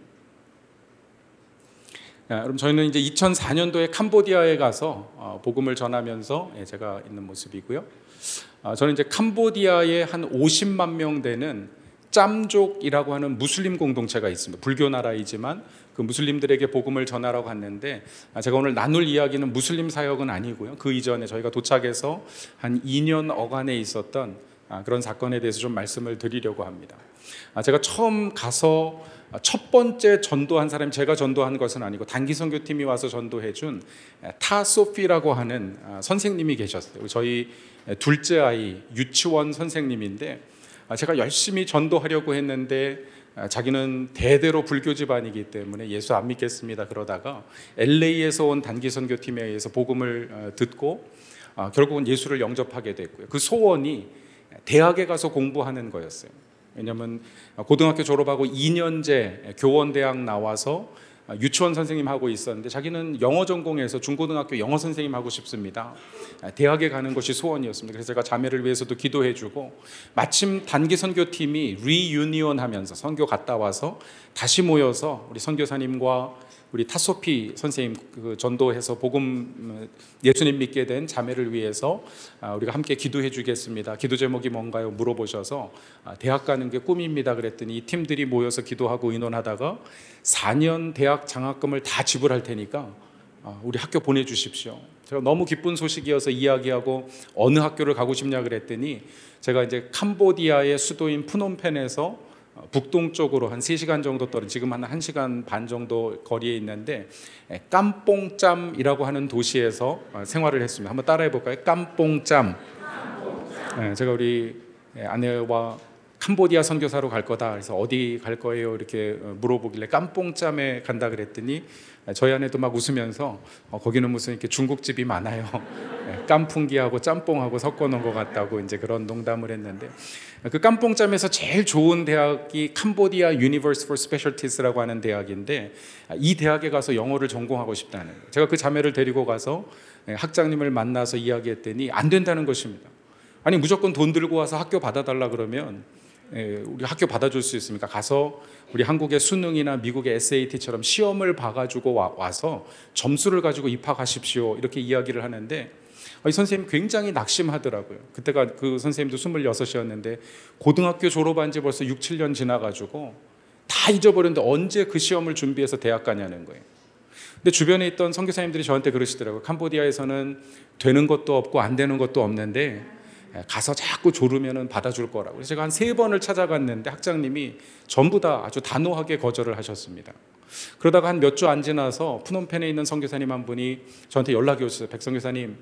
그럼 저희는 이제 이천사 년도에 캄보디아에 가서 복음을 전하면서 제가 있는 모습이고요. 저는 이제 캄보디아에 한 오십만 명 되는 짬족이라고 하는 무슬림 공동체가 있습니다. 불교 나라이지만 그 무슬림들에게 복음을 전하러 갔는데, 제가 오늘 나눌 이야기는 무슬림 사역은 아니고요. 그 이전에 저희가 도착해서 한 이 년 어간에 있었던 그런 사건에 대해서 좀 말씀을 드리려고 합니다. 제가 처음 가서 첫 번째 전도한 사람이 제가 전도한 것은 아니고 단기 선교팀이 와서 전도해준 타소피라고 하는 선생님이 계셨어요. 저희 둘째 아이 유치원 선생님인데, 제가 열심히 전도하려고 했는데 자기는 대대로 불교 집안이기 때문에 예수 안 믿겠습니다 그러다가 엘에이에서 온 단기 선교팀에 의해서 복음을 듣고 결국은 예수를 영접하게 됐고요. 그 소원이 대학에 가서 공부하는 거였어요. 왜냐하면 고등학교 졸업하고 이 년제 교원대학 나와서 유치원 선생님 하고 있었는데 자기는 영어 전공해서 중고등학교 영어 선생님 하고 싶습니다. 대학에 가는 것이 소원이었습니다. 그래서 제가 자매를 위해서도 기도해주고, 마침 단기 선교팀이 리유니온 하면서 선교 갔다 와서 다시 모여서 우리 선교사님과 우리 타소피 선생님 그 전도해서 복음 예수님 믿게 된 자매를 위해서 우리가 함께 기도해 주겠습니다. 기도 제목이 뭔가요? 물어보셔서 대학 가는 게 꿈입니다 그랬더니 이 팀들이 모여서 기도하고 의논하다가 사 년 대학 장학금을 다 지불할 테니까 우리 학교 보내주십시오. 제가 너무 기쁜 소식이어서 이야기하고 어느 학교를 가고 싶냐 그랬더니 제가 이제 캄보디아의 수도인 푸놈펜에서 북동쪽으로 한 세 시간 정도 떨어진, 지금 한 1 시간 반 정도 거리에 있는데 깜뽕짬이라고 하는 도시에서 생활을 했습니다. 한번 따라해 볼까요? 깜뽕짬. 네, 제가 우리 아내와 캄보디아 선교사로 갈 거다. 그래서 어디 갈 거예요? 이렇게 물어보길래 깜뽕짬에 간다 그랬더니 저희 아내도 막 웃으면서 어, 거기는 무슨 이렇게 중국집이 많아요. 깐풍기하고 짬뽕하고 섞어 놓은 것 같다고 이제 그런 농담을 했는데, 그 깜뽕짬에서 제일 좋은 대학이 캄보디아 University for Specialties라고 하는 대학인데, 이 대학에 가서 영어를 전공하고 싶다는 거예요. 제가 그 자매를 데리고 가서 학장님을 만나서 이야기했더니 안 된다는 것입니다. 아니 무조건 돈 들고 와서 학교 받아달라 그러면 우리 학교 받아줄 수 있습니까? 가서 우리 한국의 수능이나 미국의 에스에이티처럼 시험을 봐가지고 와, 와서 점수를 가지고 입학하십시오 이렇게 이야기를 하는데, 이 선생님 굉장히 낙심하더라고요. 그때가 그 선생님도 스물여섯이었는데 고등학교 졸업한 지 벌써 육, 칠 년 지나가지고 다 잊어버렸는데 언제 그 시험을 준비해서 대학 가냐는 거예요. 근데 주변에 있던 선교사님들이 저한테 그러시더라고요. 캄보디아에서는 되는 것도 없고 안 되는 것도 없는데 가서 자꾸 조르면은 받아줄 거라고. 그래서 제가 한 세 번을 찾아갔는데 학장님이 전부 다 아주 단호하게 거절을 하셨습니다. 그러다가 한 몇 주 안 지나서 푸놈펜에 있는 선교사님 한 분이 저한테 연락이 오셨어요. 백 선교사님,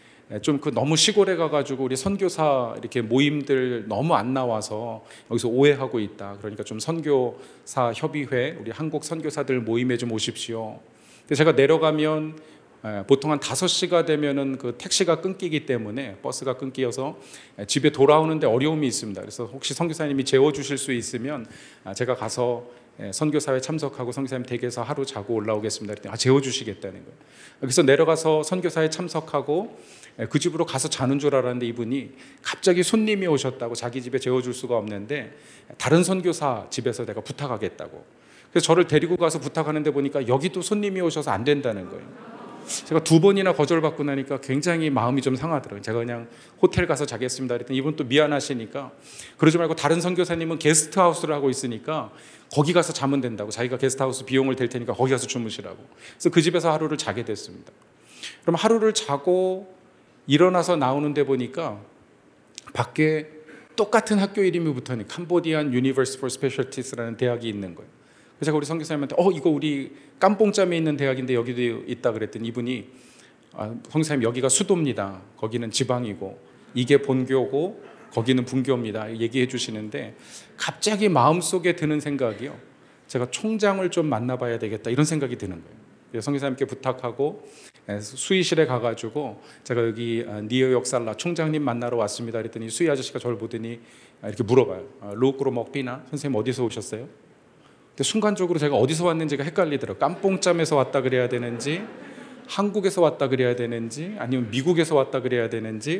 좀 그 너무 시골에 가가지고 우리 선교사 이렇게 모임들 너무 안 나와서 여기서 오해하고 있다. 그러니까 좀 선교사 협의회, 우리 한국 선교사들 모임에 좀 오십시오. 근데 제가 내려가면 보통 한 다섯 시가 되면은 그 택시가 끊기기 때문에, 버스가 끊기어서 집에 돌아오는데 어려움이 있습니다. 그래서 혹시 선교사님이 재워주실 수 있으면 제가 가서 선교사회 참석하고 선교사님 댁에서 하루 자고 올라오겠습니다. 그랬더니 아, 재워주시겠다는 거예요. 그래서 내려가서 선교사에 참석하고 그 집으로 가서 자는 줄 알았는데 이분이 갑자기 손님이 오셨다고, 자기 집에 재워줄 수가 없는데 다른 선교사 집에서 내가 부탁하겠다고. 그래서 저를 데리고 가서 부탁하는데 보니까 여기도 손님이 오셔서 안 된다는 거예요. 제가 두 번이나 거절받고 나니까 굉장히 마음이 좀 상하더라고요. 제가 그냥 호텔 가서 자겠습니다 그랬더니 이분 또 미안하시니까 그러지 말고 다른 선교사님은 게스트하우스를 하고 있으니까 거기 가서 자면 된다고, 자기가 게스트하우스 비용을 댈 테니까 거기 가서 주무시라고. 그래서 그 집에서 하루를 자게 됐습니다. 그럼 하루를 자고 일어나서 나오는데 보니까 밖에 똑같은 학교 이름이 붙어있는 캄보디안 University for Specialties라는 대학이 있는 거예요. 그래서 제가 우리 선교사님한테 어 이거 우리 깜뽕짬에 있는 대학인데 여기도 있다 그랬더니 이분이 아, 선교사님 여기가 수도입니다. 거기는 지방이고 이게 본교고 거기는 분교입니다. 얘기해 주시는데 갑자기 마음속에 드는 생각이요. 제가 총장을 좀 만나봐야 되겠다 이런 생각이 드는 거예요. 그래서 선교사님께 부탁하고 수의실에 가가지고 제가 여기 니에욕 살라 총장님 만나러 왔습니다. 그랬더니 수의 아저씨가 저를 보더니 이렇게 물어봐요. 로크로 먹비나 선생님 어디서 오셨어요? 근데 순간적으로 제가 어디서 왔는지가 헷갈리더라고요. 깜뽕짬에서 왔다 그래야 되는지 한국에서 왔다 그래야 되는지 아니면 미국에서 왔다 그래야 되는지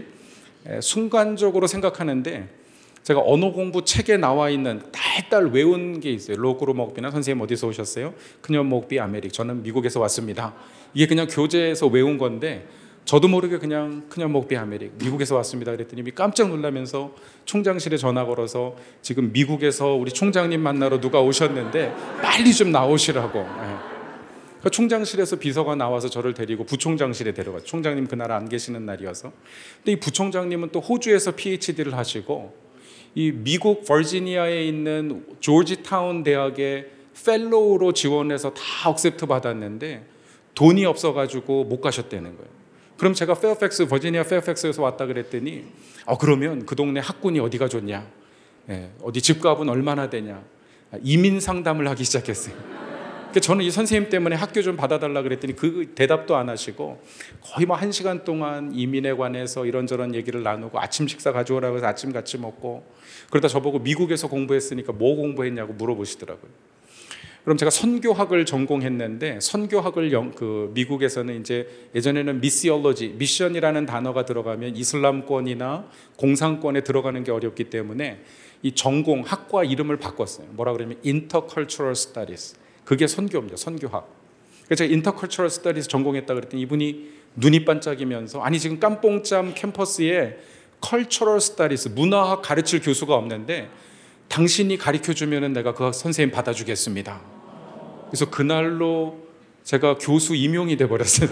순간적으로 생각하는데 제가 언어 공부 책에 나와 있는 달달 외운 게 있어요. 로그로 먹비나 선생님 어디서 오셨어요? 그녀 먹비 아메릭 저는 미국에서 왔습니다. 이게 그냥 교재에서 외운 건데 저도 모르게 그냥 그녀 먹비 아메릭 미국에서 왔습니다 그랬더니 깜짝 놀라면서 총장실에 전화 걸어서 지금 미국에서 우리 총장님 만나러 누가 오셨는데 빨리 좀 나오시라고. 그러니까 총장실에서 비서가 나와서 저를 데리고 부총장실에 데려갔어요. 총장님 그날 안 계시는 날이어서. 근데 이 부총장님은 또 호주에서 피에이치디를 하시고 이 미국 버지니아에 있는 조지타운 대학에 펠로우로 지원해서 다 억셉트 받았는데 돈이 없어가지고 못 가셨다는 거예요. 그럼 제가 페어팩스, 버지니아 페어팩스에서 왔다 그랬더니 어, 그러면 그 동네 학군이 어디가 좋냐? 예, 어디 집값은 얼마나 되냐? 이민 상담을 하기 시작했어요. 저는 이 선생님 때문에 학교 좀 받아달라 그랬더니 그 대답도 안 하시고 거의 뭐 한 시간 동안 이민에 관해서 이런저런 얘기를 나누고 아침 식사 가져오라고 해서 아침 같이 먹고 그러다 저보고 미국에서 공부했으니까 뭐 공부했냐고 물어보시더라고요. 그럼 제가 선교학을 전공했는데 선교학을 영, 그 미국에서는 이제 예전에는 미시올로지, 미션이라는 단어가 들어가면 이슬람권이나 공산권에 들어가는 게 어렵기 때문에 이 전공 학과 이름을 바꿨어요. 뭐라 그러면 Intercultural Studies. 그게 선교입니다. 선교학. 그래서 제가 Intercultural Studies 전공했다 그랬더니 이분이 눈이 반짝이면서 아니 지금 깜뽕짬 캠퍼스에 Cultural Studies 문화학 가르칠 교수가 없는데 당신이 가르쳐주면 내가 그 선생님 받아주겠습니다. 그래서 그날로 제가 교수 임용이 돼버렸어요.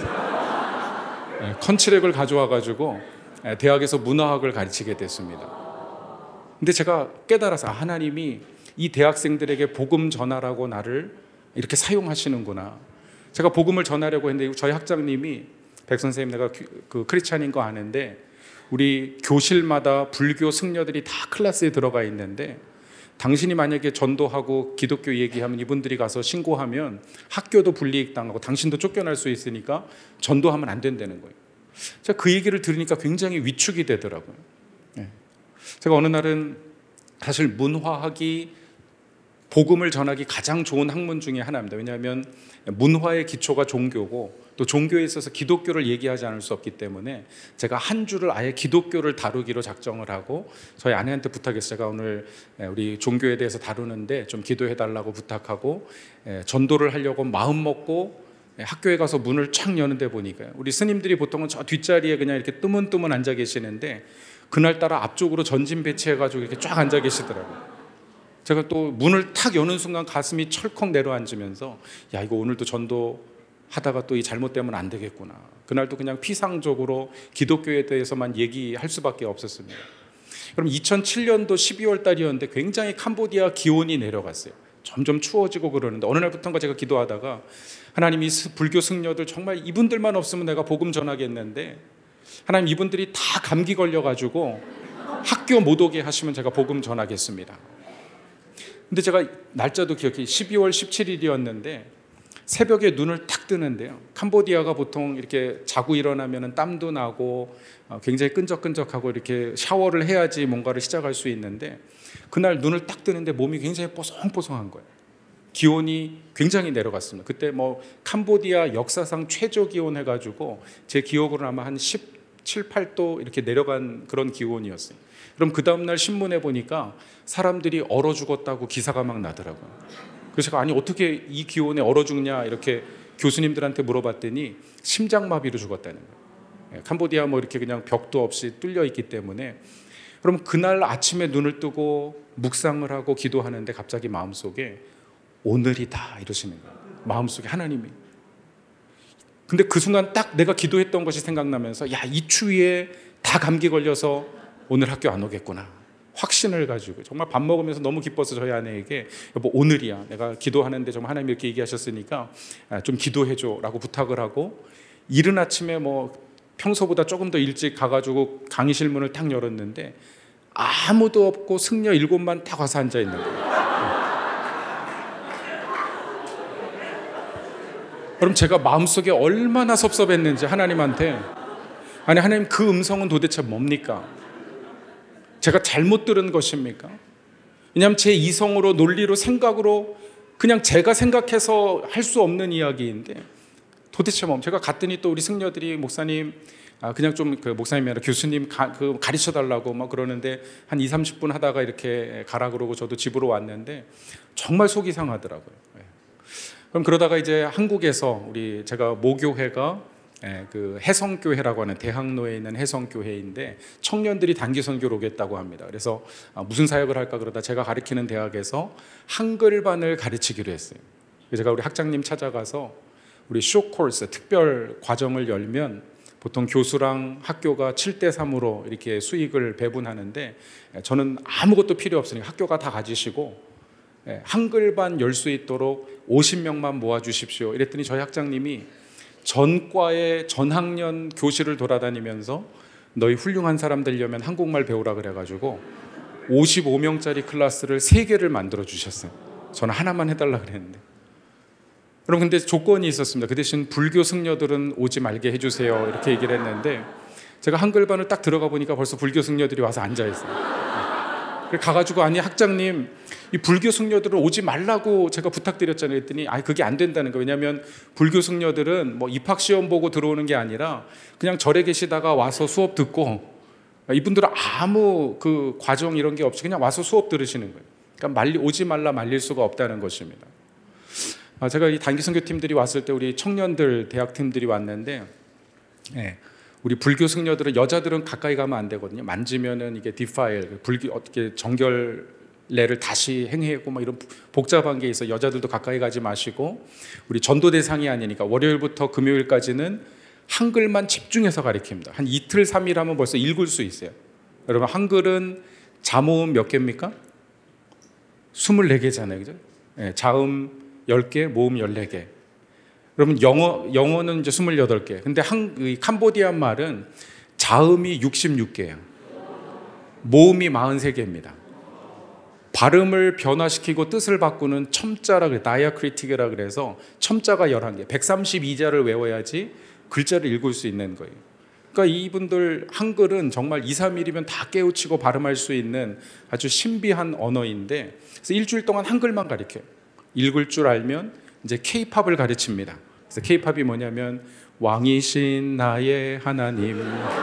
컨트랙을 가져와가지고 대학에서 문화학을 가르치게 됐습니다. 근데 제가 깨달아서 하나님이 이 대학생들에게 복음 전하라고 나를 이렇게 사용하시는구나. 제가 복음을 전하려고 했는데 저희 학장님이 백 선생님 내가 그 크리스찬인 거 아는데 우리 교실마다 불교 승려들이 다 클래스에 들어가 있는데 당신이 만약에 전도하고 기독교 얘기하면 이분들이 가서 신고하면 학교도 불이익 당하고 당신도 쫓겨날 수 있으니까 전도하면 안 된다는 거예요. 제가 그 얘기를 들으니까 굉장히 위축이 되더라고요. 제가 어느 날은 사실 문화학이 복음을 전하기 가장 좋은 학문 중에 하나입니다. 왜냐하면 문화의 기초가 종교고 또 종교에 있어서 기독교를 얘기하지 않을 수 없기 때문에 제가 한 주를 아예 기독교를 다루기로 작정을 하고 저희 아내한테 부탁해서 제가 오늘 우리 종교에 대해서 다루는데 좀 기도해달라고 부탁하고 전도를 하려고 마음 먹고 학교에 가서 문을 쫙 여는데 보니까요. 우리 스님들이 보통은 저 뒷자리에 그냥 이렇게 뜨문뜨문 앉아 계시는데 그날따라 앞쪽으로 전진 배치해가지고 이렇게 쫙 앉아 계시더라고요. 제가 또 문을 탁 여는 순간 가슴이 철컥 내려앉으면서 야 이거 오늘도 전도하다가 또 이 잘못되면 안 되겠구나. 그날도 그냥 피상적으로 기독교에 대해서만 얘기할 수밖에 없었습니다. 그럼 이천칠 년도 십이월 달이었는데 굉장히 캄보디아 기온이 내려갔어요. 점점 추워지고 그러는데 어느 날부터인가 제가 기도하다가 하나님이 불교 승려들 정말 이분들만 없으면 내가 복음 전하겠는데 하나님 이분들이 다 감기 걸려가지고 학교 못 오게 하시면 제가 복음 전하겠습니다. 근데 제가 날짜도 기억해 십이월 십칠일이었는데 새벽에 눈을 탁 뜨는데요. 캄보디아가 보통 이렇게 자고 일어나면 땀도 나고 굉장히 끈적끈적하고 이렇게 샤워를 해야지 뭔가를 시작할 수 있는데 그날 눈을 딱 뜨는데 몸이 굉장히 뽀송뽀송한 거예요. 기온이 굉장히 내려갔습니다. 그때 뭐 캄보디아 역사상 최저 기온 해가지고 제 기억으로는 아마 한 십칠, 팔 도 이렇게 내려간 그런 기온이었어요. 그럼 그 다음날 신문에 보니까 사람들이 얼어 죽었다고 기사가 막 나더라고요. 그래서 제가 아니 어떻게 이 기온에 얼어 죽냐 이렇게 교수님들한테 물어봤더니 심장마비로 죽었다는 거예요. 캄보디아 뭐 이렇게 그냥 벽도 없이 뚫려 있기 때문에 그럼 그날 아침에 눈을 뜨고 묵상을 하고 기도하는데 갑자기 마음속에 오늘이다 이러시는 거예요. 마음속에 하나님이. 근데 그 순간 딱 내가 기도했던 것이 생각나면서 야, 이 추위에 다 감기 걸려서 오늘 학교 안 오겠구나. 확신을 가지고 정말 밥 먹으면서 너무 기뻐서 저희 아내에게 여보 오늘이야, 내가 기도하는데 정말 하나님 이렇게 얘기하셨으니까 좀 기도해줘 라고 부탁을 하고, 이른 아침에 뭐 평소보다 조금 더 일찍 가가지고 강의실 문을 탁 열었는데 아무도 없고 승려 일곱만 딱 와서 앉아 있는 거예요. 그럼 제가 마음속에 얼마나 섭섭했는지 하나님한테, 아니 하나님 그 음성은 도대체 뭡니까? 제가 잘못 들은 것입니까? 왜냐하면 제 이성으로 논리로 생각으로 그냥 제가 생각해서 할 수 없는 이야기인데 도대체 뭐, 제가 갔더니 또 우리 승려들이 목사님 아 그냥 좀 그 목사님이 아니라 교수님 가, 그 가르쳐 달라고 막 그러는데 한 이삼십 분 하다가 이렇게 가라 그러고 저도 집으로 왔는데 정말 속이 상하더라고요. 그럼 그러다가 이제 한국에서 우리 제가 모교회가 그 해성교회라고 하는 대학로에 있는 해성교회인데 청년들이 단기 선교를 오겠다고 합니다. 그래서 무슨 사역을 할까 그러다 제가 가르치는 대학에서 한글반을 가르치기로 했어요. 제가 우리 학장님 찾아가서 우리 쇼 코र्스 특별 과정을 열면 보통 교수랑 학교가 칠 대 삼으로 이렇게 수익을 배분하는데 저는 아무것도 필요 없으니까 학교가 다 가지시고 한글반 열 수 있도록 오십 명만 모아주십시오. 이랬더니 저희 학장님이 전과의 전학년 교실을 돌아다니면서 너희 훌륭한 사람 되려면 한국말 배우라 그래가지고 오십오 명짜리 클래스를 세 개를 만들어 주셨어요. 저는 하나만 해달라 그랬는데. 여러분 근데 조건이 있었습니다. 그 대신 불교 승려들은 오지 말게 해주세요 이렇게 얘기를 했는데 제가 한글반을 딱 들어가 보니까 벌써 불교 승려들이 와서 앉아있어요. 가가지고 아니 학장님 이 불교 승려들은 오지 말라고 제가 부탁드렸잖아요 했더니 아니 그게 안 된다는 거예요. 왜냐하면 불교 승려들은 뭐 입학시험 보고 들어오는 게 아니라 그냥 절에 계시다가 와서 수업 듣고 이분들은 아무 그 과정 이런 게 없이 그냥 와서 수업 들으시는 거예요. 그러니까 말리, 오지 말라 말릴 수가 없다는 것입니다. 제가 이 단기 선교팀들이 왔을 때 우리 청년들 대학팀들이 왔는데 네. 우리 불교 승려들은 여자들은 가까이 가면 안 되거든요. 만지면은 이게 디파일, 불교 어떻게 정결례를 다시 행해고 막 이런 복잡한 게 있어. 여자들도 가까이 가지 마시고 우리 전도 대상이 아니니까 월요일부터 금요일까지는 한글만 집중해서 가르칩니다. 한 이틀 삼일 하면 벌써 읽을 수 있어요. 여러분 한글은 자모음 몇 개입니까? 스물네 개잖아요, 그죠? 네, 자음 열 개, 모음 열네 개. 그러면 영어, 영어는 이제 스물여덟 개. 근데 한, 이 캄보디안 말은 자음이 육십육 개예요. 모음이 사십삼 개입니다. 발음을 변화시키고 뜻을 바꾸는 첨자라 그래, 다이아크리틱이라 그래서 첨자가 열한 개, 백삼십이 자를 외워야지 글자를 읽을 수 있는 거예요. 그러니까 이분들 한글은 정말 이, 삼 일이면 다 깨우치고 발음할 수 있는 아주 신비한 언어인데 그래서 일주일 동안 한글만 가르쳐요. 읽을 줄 알면 이제 K-팝을 가르칩니다. 그래서 K-팝이 뭐냐면 왕이신 나의 하나님.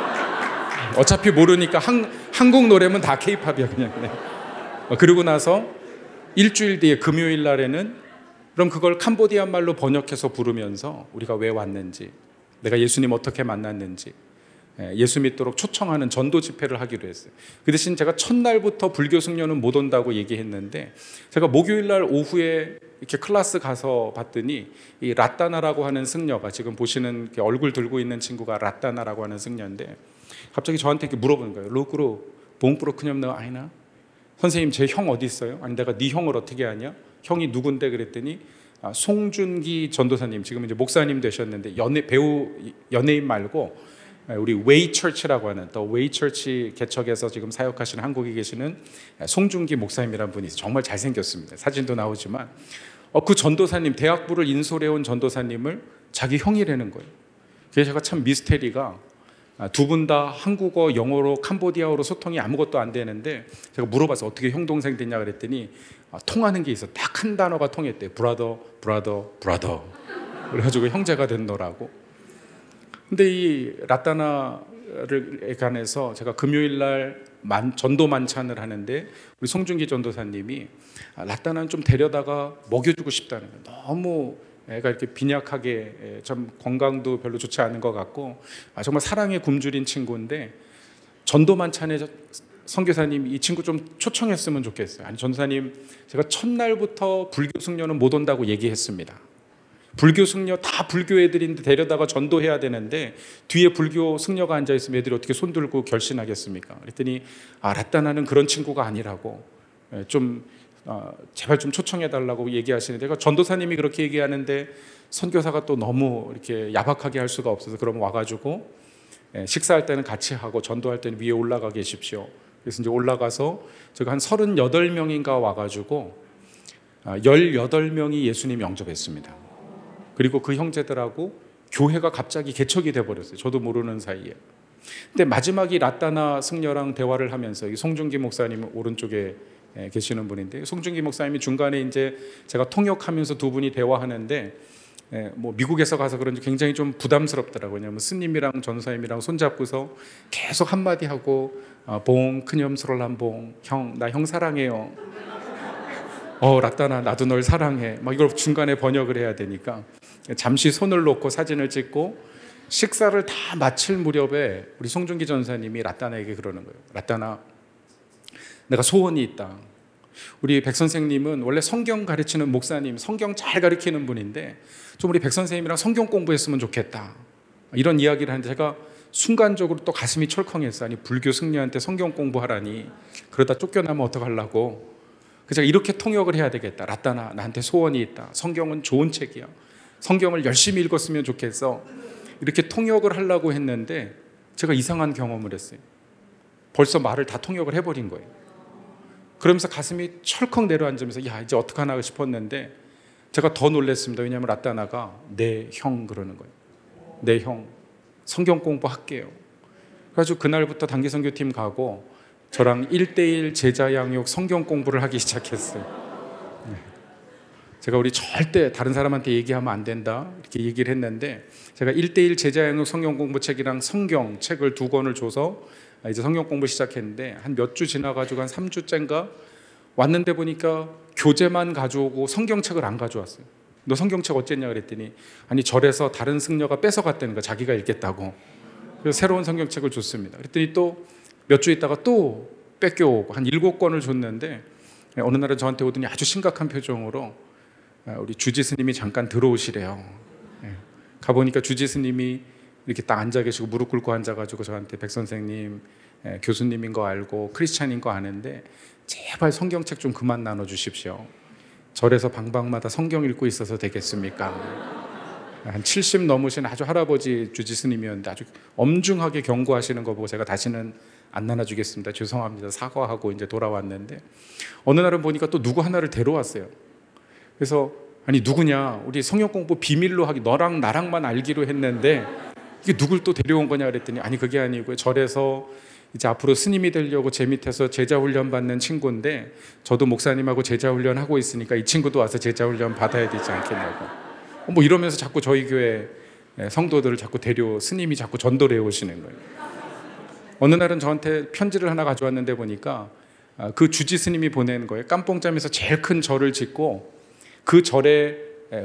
어차피 모르니까 한, 한국 노래면 다 K-팝이야 그냥. 네. 그리고 나서 일주일 뒤에 금요일 날에는 그럼 그걸 캄보디안 말로 번역해서 부르면서 우리가 왜 왔는지, 내가 예수님 어떻게 만났는지, 예수 믿도록 초청하는 전도 집회를 하기로 했어요. 그 대신 제가 첫날부터 불교 승려는 못 온다고 얘기했는데 제가 목요일 날 오후에 이렇게 클래스 가서 봤더니 이 라따나라고 하는 승려가 지금 보시는 얼굴 들고 있는 친구가 라따나라고 하는 승려인데 갑자기 저한테 이렇게 물어보는 거예요. 로그로 봉프로 그냥 너 아니나? 선생님 제 형 어디 있어요? 아니 내가 네 형을 어떻게 아냐? 형이 누군데? 그랬더니 아, 송준기 전도사님 지금 이제 목사님 되셨는데 연예 배우 연예인 말고 우리 웨이 처치라고 하는 더 웨이 처치 개척에서 지금 사역하시는 한국에 계시는 송준기 목사님이라는 분이 정말 잘생겼습니다. 사진도 나오지만 어, 그 전도사님 대학부를 인솔해온 전도사님을 자기 형이라는 거예요. 그래서 제가 참 미스테리가 두 분 다 한국어, 영어로 캄보디아어로 소통이 아무것도 안 되는데 제가 물어봐서 어떻게 형 동생 됐냐 그랬더니 아, 통하는 게 있어. 딱 한 단어가 통했대요. 브라더, 브라더, 브라더. 그래가지고 형제가 됐노라고. 근데 이 라따나를 관해서 제가 금요일 날 만, 전도 만찬을 하는데 우리 송중기 전도사님이 아, 라따나는 좀 데려다가 먹여주고 싶다는 거예요. 너무 애가 이렇게 빈약하게 좀 건강도 별로 좋지 않은 것 같고 아, 정말 사랑에 굶주린 친구인데 전도 만찬에 선교사님 이 친구 좀 초청했으면 좋겠어요. 아니 전도사님 제가 첫날부터 불교 승려는 못 온다고 얘기했습니다. 불교 승려 다 불교 애들인데 데려다가 전도해야 되는데 뒤에 불교 승려가 앉아있으면 애들이 어떻게 손들고 결신하겠습니까? 그랬더니 아, 라따나는 그런 친구가 아니라고 좀 어, 제발 좀 초청해달라고 얘기하시는데, 그러니까 전도사님이 그렇게 얘기하는데 선교사가 또 너무 이렇게 야박하게 할 수가 없어서 그럼 와가지고 식사할 때는 같이 하고 전도할 때는 위에 올라가 계십시오. 그래서 이제 올라가서 제가 한 서른여덟 명인가 와가지고 열여덟 명이 예수님 영접했습니다. 그리고 그 형제들하고 교회가 갑자기 개척이 돼버렸어요. 저도 모르는 사이에. 근데 마지막이 라따나 승려랑 대화를 하면서 송중기 목사님 오른쪽에 계시는 분인데, 송중기 목사님이 중간에 이제 제가 통역하면서 두 분이 대화하는데 뭐 미국에서 가서 그런지 굉장히 좀 부담스럽더라고요. 왜냐하면 스님이랑 전사님이랑 손잡고서 계속 한마디 하고 봉 큰염스러운 봉 형 나 형 사랑해요. 어 라따나 나도 널 사랑해. 막 이걸 중간에 번역을 해야 되니까 잠시 손을 놓고 사진을 찍고 식사를 다 마칠 무렵에 우리 송중기 전사님이 라따나에게 그러는 거예요. 라따나, 내가 소원이 있다. 우리 백 선생님은 원래 성경 가르치는 목사님, 성경 잘 가르치는 분인데 좀 우리 백 선생님이랑 성경 공부했으면 좋겠다. 이런 이야기를 하는데 제가 순간적으로 또 가슴이 철컹했어요. 아니 불교 승려한테 성경 공부하라니, 그러다 쫓겨나면 어떡하려고. 그래서 제가 이렇게 통역을 해야 되겠다. 라따나, 나한테 소원이 있다. 성경은 좋은 책이야. 성경을 열심히 읽었으면 좋겠어. 이렇게 통역을 하려고 했는데 제가 이상한 경험을 했어요. 벌써 말을 다 통역을 해버린 거예요. 그러면서 가슴이 철컥 내려앉으면서 야 이제 어떡하나 싶었는데 제가 더 놀랐습니다. 왜냐하면 라따나가 내 형 그러는 거예요. 내 형 성경 공부할게요. 그래가지고 그날부터 단기선교팀 가고 저랑 일 대일 제자 양육 성경 공부를 하기 시작했어요. 제가 우리 절대 다른 사람한테 얘기하면 안 된다 이렇게 얘기를 했는데, 제가 일 대일 제자 양육 성경 공부 책이랑 성경 책을 두 권을 줘서 이제 성경 공부 시작했는데 한 몇 주 지나가지고 한 삼 주째인가 왔는데 보니까 교재만 가져오고 성경책을 안 가져왔어요. 너 성경책 어쨌냐 그랬더니 아니 절에서 다른 승려가 뺏어갔다는 거, 자기가 읽겠다고. 그래서 새로운 성경책을 줬습니다. 그랬더니 또 몇 주 있다가 또 뺏겨오고 한 일곱 권을 줬는데 어느 날은 저한테 오더니 아주 심각한 표정으로 우리 주지 스님이 잠깐 들어오시래요. 가보니까 주지 스님이 이렇게 딱 앉아 계시고 무릎 꿇고 앉아가지고 저한테 백 선생님 교수님인 거 알고 크리스찬인 거 아는데 제발 성경책 좀 그만 나눠주십시오. 절에서 방방마다 성경 읽고 있어서 되겠습니까? 한 칠십 넘으신 아주 할아버지 주지 스님이었는데 아주 엄중하게 경고하시는 거 보고 제가 다시는 안 나눠주겠습니다. 죄송합니다. 사과하고 이제 돌아왔는데 어느 날은 보니까 또 누구 하나를 데려왔어요. 그래서 아니 누구냐, 우리 성경 공부 비밀로 하기, 너랑 나랑만 알기로 했는데 이게 누굴 또 데려온 거냐 그랬더니 아니 그게 아니고요. 절에서 이제 앞으로 스님이 되려고 제 밑에서 제자 훈련 받는 친구인데 저도 목사님하고 제자 훈련 하고 있으니까 이 친구도 와서 제자 훈련 받아야 되지 않겠냐고. 뭐 이러면서 자꾸 저희 교회 성도들을 자꾸 데려 스님이 자꾸 전도를 해오시는 거예요. 어느 날은 저한테 편지를 하나 가져왔는데 보니까 그 주지 스님이 보낸 거예요. 깜뽕짬에서 제일 큰 절을 짓고 그 절에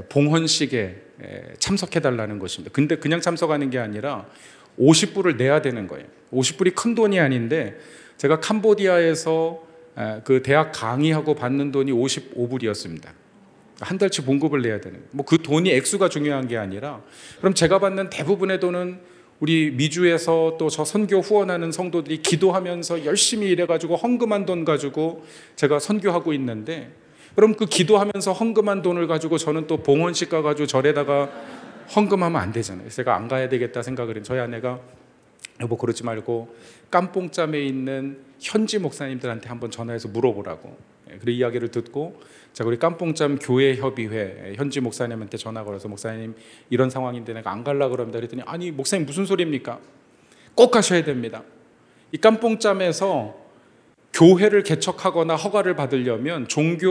봉헌식에 참석해달라는 것입니다. 근데 그냥 참석하는 게 아니라 오십 불을 내야 되는 거예요. 오십 불이 큰 돈이 아닌데 제가 캄보디아에서 그 대학 강의하고 받는 돈이 오십오 불이었습니다. 한 달치 봉급을 내야 되는, 뭐 그 돈이 액수가 중요한 게 아니라, 그럼 제가 받는 대부분의 돈은 우리 미주에서 또 저 선교 후원하는 성도들이 기도하면서 열심히 일해가지고 헌금한 돈 가지고 제가 선교하고 있는데, 그럼 그 기도하면서 헌금한 돈을 가지고 저는 또 봉헌식 가가지고 절에다가 헌금하면 안 되잖아요. 제가 안 가야 되겠다 생각을 해서 저희 아내가 여보 그러지 말고 깜뽕짬에 있는 현지 목사님들한테 한번 전화해서 물어보라고. 그 이야기를 듣고 제가 우리 깜뽕짬 교회협의회 현지 목사님한테 전화 걸어서 목사님 이런 상황인데 내가 안 가려고 그럽니다. 그랬더니 아니 목사님 무슨 소리입니까? 꼭 가셔야 됩니다. 이 깜뽕짬에서 교회를 개척하거나 허가를 받으려면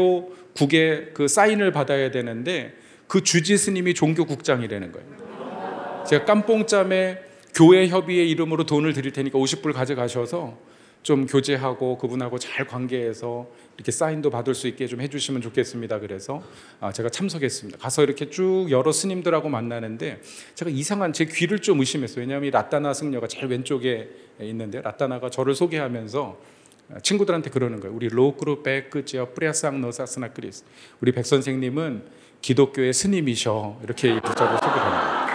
종교국의 그 사인을 받아야 되는데 그 주지 스님이 종교국장이라는 거예요. 제가 깜뽕짬에 교회 협의회 이름으로 돈을 드릴 테니까 오십 불 가져가셔서 좀 교제하고 그분하고 잘 관계해서 이렇게 사인도 받을 수 있게 좀 해주시면 좋겠습니다. 그래서 제가 참석했습니다. 가서 이렇게 쭉 여러 스님들하고 만나는데 제가 이상한 제 귀를 좀 의심했어요. 왜냐하면 이 라따나 승려가 제일 왼쪽에 있는데 라따나가 저를 소개하면서 친구들한테 그러는 거예요. 우리 로그룹 백그지어 뿌리아상 노사스나 크리스. 우리 백 선생님은 기독교의 스님이셔. 이렇게 붙잡고 소개를 합니다.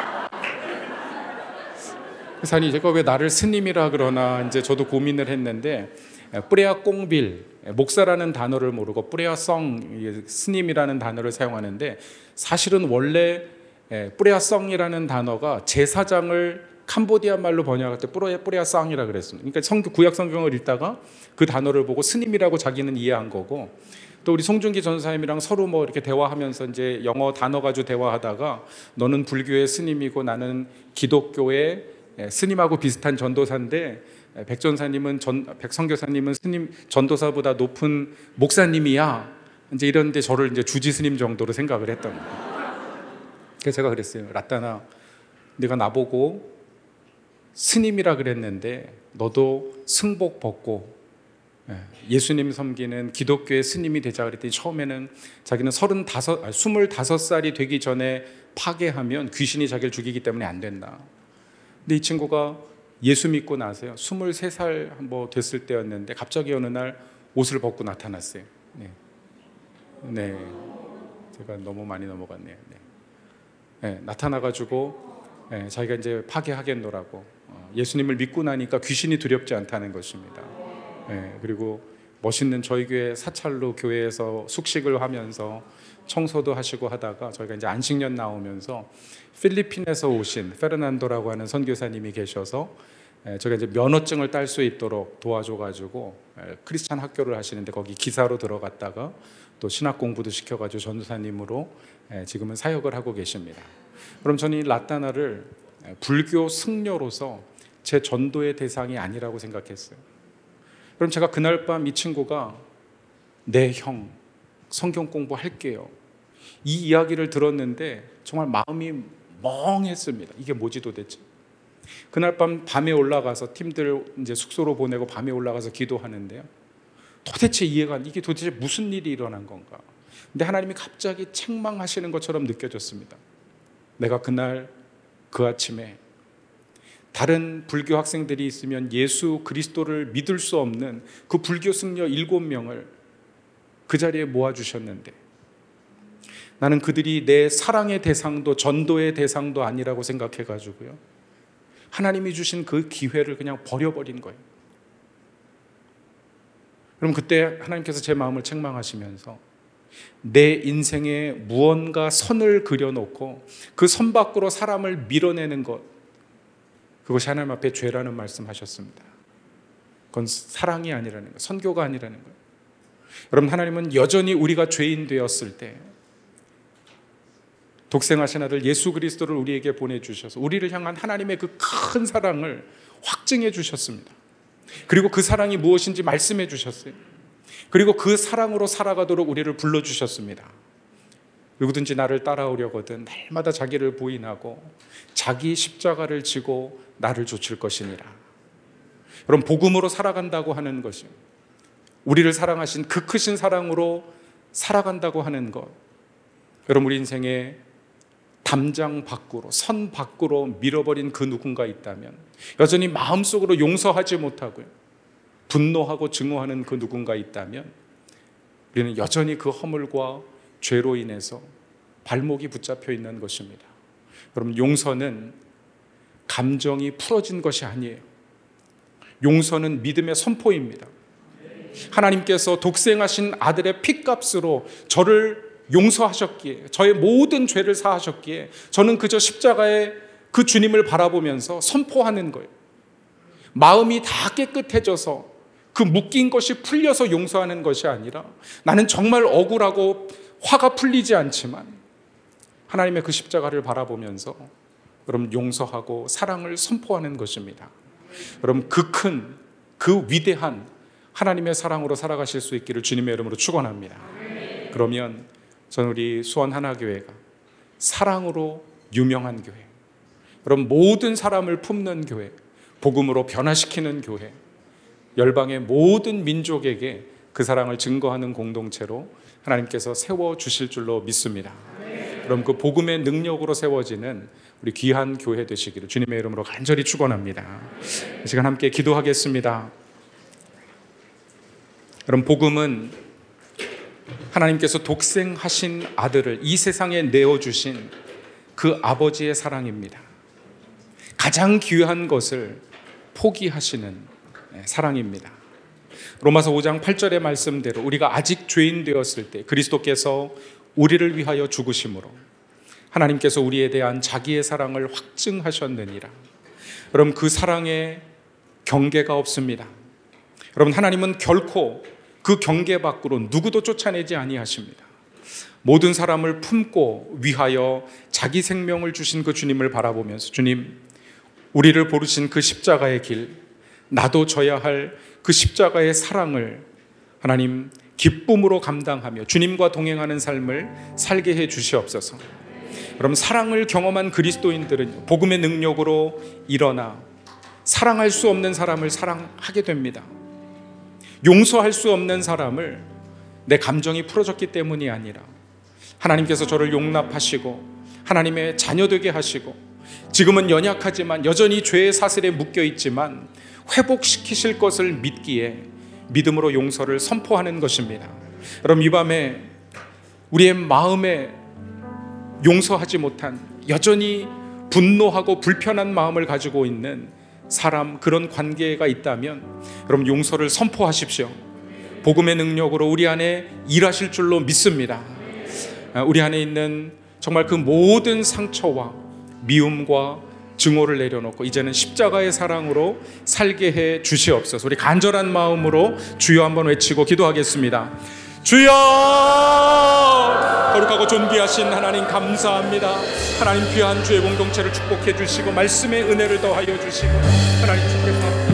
그래서 아니 제가 왜 나를 스님이라 그러나 이제 저도 고민을 했는데 뿌레아 꽁빌 목사라는 단어를 모르고 뿌레아 성 스님이라는 단어를 사용하는데 사실은 원래 뿌레아 성이라는 단어가 제사장을 캄보디아 말로 번역할 때 뿌레아 뿌레아 성이라 그랬습니다. 그러니까 성경 구약 성경을 읽다가 그 단어를 보고 스님이라고 자기는 이해한 거고 또 우리 송중기 전사님이랑 서로 뭐 이렇게 대화하면서 이제 영어 단어 가지고 대화하다가 너는 불교의 스님이고 나는 기독교의 스님하고 비슷한 전도사인데 백 전사님은 전, 백 선교사님은 스님 전도사보다 높은 목사님이야. 이제 이런데 저를 이제 주지 스님 정도로 생각을 했던 거예요. 그래서 제가 그랬어요. 라따나, 네가 나보고 스님이라 그랬는데 너도 승복 벗고 예수님 섬기는 기독교의 스님이 되자 그랬더니 처음에는 자기는 서른다섯, 아니, 스물다섯 살이 되기 전에 파괴하면 귀신이 자기를 죽이기 때문에 안 된다. 근데 이 친구가 예수 믿고 나서요. 스물세 살 뭐 됐을 때였는데 갑자기 어느 날 옷을 벗고 나타났어요. 네, 네. 제가 너무 많이 넘어갔네요. 네. 네, 나타나가지고 네, 자기가 이제 파괴하겠노라고 어, 예수님을 믿고 나니까 귀신이 두렵지 않다는 것입니다. 네, 그리고 멋있는 저희 교회 사찰로 교회에서 숙식을 하면서 청소도 하시고 하다가 저희가 이제 안식년 나오면서 필리핀에서 오신 페르난도라고 하는 선교사님이 계셔서 저희가 이제 면허증을 딸 수 있도록 도와줘가지고 크리스찬 학교를 하시는데 거기 기사로 들어갔다가 또 신학 공부도 시켜가지고 전도사님으로 지금은 사역을 하고 계십니다. 그럼 저는 이 라따나를 불교 승려로서 제 전도의 대상이 아니라고 생각했어요. 그럼 제가 그날 밤 이 친구가 네 형 성경 공부할게요 이 이야기를 들었는데 정말 마음이 멍했습니다. 이게 뭐지 도대체? 그날 밤 밤에 올라가서 팀들 이제 숙소로 보내고 밤에 올라가서 기도하는데요. 도대체 이해가 안, 이게 도대체 무슨 일이 일어난 건가? 근데 하나님이 갑자기 책망하시는 것처럼 느껴졌습니다. 내가 그날 그 아침에 다른 불교 학생들이 있으면 예수 그리스도를 믿을 수 없는 그 불교 승려 일곱 명을 그 자리에 모아주셨는데 나는 그들이 내 사랑의 대상도 전도의 대상도 아니라고 생각해가지고요. 하나님이 주신 그 기회를 그냥 버려버린 거예요. 그럼 그때 하나님께서 제 마음을 책망하시면서 내 인생에 무언가 선을 그려놓고 그 선 밖으로 사람을 밀어내는 것, 그것이 하나님 앞에 죄라는 말씀하셨습니다. 그건 사랑이 아니라는 거예요. 선교가 아니라는 거예요. 여러분, 하나님은 여전히 우리가 죄인 되었을 때 독생하신 아들 예수 그리스도를 우리에게 보내주셔서 우리를 향한 하나님의 그 큰 사랑을 확증해 주셨습니다. 그리고 그 사랑이 무엇인지 말씀해 주셨어요. 그리고 그 사랑으로 살아가도록 우리를 불러주셨습니다. 누구든지 나를 따라오려거든 날마다 자기를 부인하고 자기 십자가를 지고 나를 좇을 것이니라. 여러분, 복음으로 살아간다고 하는 것이 우리를 사랑하신 그 크신 사랑으로 살아간다고 하는 것, 여러분 우리 인생에 담장 밖으로, 선 밖으로 밀어버린 그 누군가 있다면, 여전히 마음속으로 용서하지 못하고요 분노하고 증오하는 그 누군가 있다면 우리는 여전히 그 허물과 죄로 인해서 발목이 붙잡혀 있는 것입니다. 여러분, 용서는 감정이 풀어진 것이 아니에요. 용서는 믿음의 선포입니다. 하나님께서 독생하신 아들의 피값으로 저를 용서하셨기에, 저의 모든 죄를 사하셨기에 저는 그저 십자가의 그 주님을 바라보면서 선포하는 거예요. 마음이 다 깨끗해져서 그 묶인 것이 풀려서 용서하는 것이 아니라 나는 정말 억울하고 화가 풀리지 않지만 하나님의 그 십자가를 바라보면서 여러분 용서하고 사랑을 선포하는 것입니다. 여러분, 그 큰, 그 위대한 하나님의 사랑으로 살아가실 수 있기를 주님의 이름으로 축원합니다. 그러면 저는 우리 수원 하나교회가 사랑으로 유명한 교회, 여러분 모든 사람을 품는 교회, 복음으로 변화시키는 교회, 열방의 모든 민족에게 그 사랑을 증거하는 공동체로 하나님께서 세워주실 줄로 믿습니다. 그럼 그 복음의 능력으로 세워지는 우리 귀한 교회 되시기를 주님의 이름으로 간절히 축원합니다. 이 시간 함께 기도하겠습니다. 그럼 복음은 하나님께서 독생하신 아들을 이 세상에 내어주신 그 아버지의 사랑입니다. 가장 귀한 것을 포기하시는 사랑입니다. 로마서 오 장 팔 절의 말씀대로 우리가 아직 죄인 되었을 때 그리스도께서 우리를 위하여 죽으심으로 하나님께서 우리에 대한 자기의 사랑을 확증하셨느니라. 여러분, 그 사랑에 경계가 없습니다. 여러분, 하나님은 결코 그 경계 밖으로 누구도 쫓아내지 아니하십니다. 모든 사람을 품고 위하여 자기 생명을 주신 그 주님을 바라보면서, 주님, 우리를 부르신 그 십자가의 길, 나도 져야 할 그 십자가의 사랑을 하나님 기쁨으로 감당하며 주님과 동행하는 삶을 살게 해 주시옵소서. 그럼 사랑을 경험한 그리스도인들은 복음의 능력으로 일어나 사랑할 수 없는 사람을 사랑하게 됩니다. 용서할 수 없는 사람을 내 감정이 풀어졌기 때문이 아니라 하나님께서 저를 용납하시고 하나님의 자녀 되게 하시고 지금은 연약하지만 여전히 죄의 사슬에 묶여 있지만 회복시키실 것을 믿기에 믿음으로 용서를 선포하는 것입니다. 여러분, 이 밤에 우리의 마음에 용서하지 못한, 여전히 분노하고 불편한 마음을 가지고 있는 사람, 그런 관계가 있다면 여러분, 용서를 선포하십시오. 복음의 능력으로 우리 안에 일하실 줄로 믿습니다. 우리 안에 있는 정말 그 모든 상처와 미움과 증오를 내려놓고 이제는 십자가의 사랑으로 살게 해 주시옵소서. 우리 간절한 마음으로 주여 한번 외치고 기도하겠습니다. 주여! 거룩하고 존귀하신 하나님, 감사합니다. 하나님, 귀한 주의 공동체를 축복해 주시고 말씀의 은혜를 더하여 주시고 하나님 주께서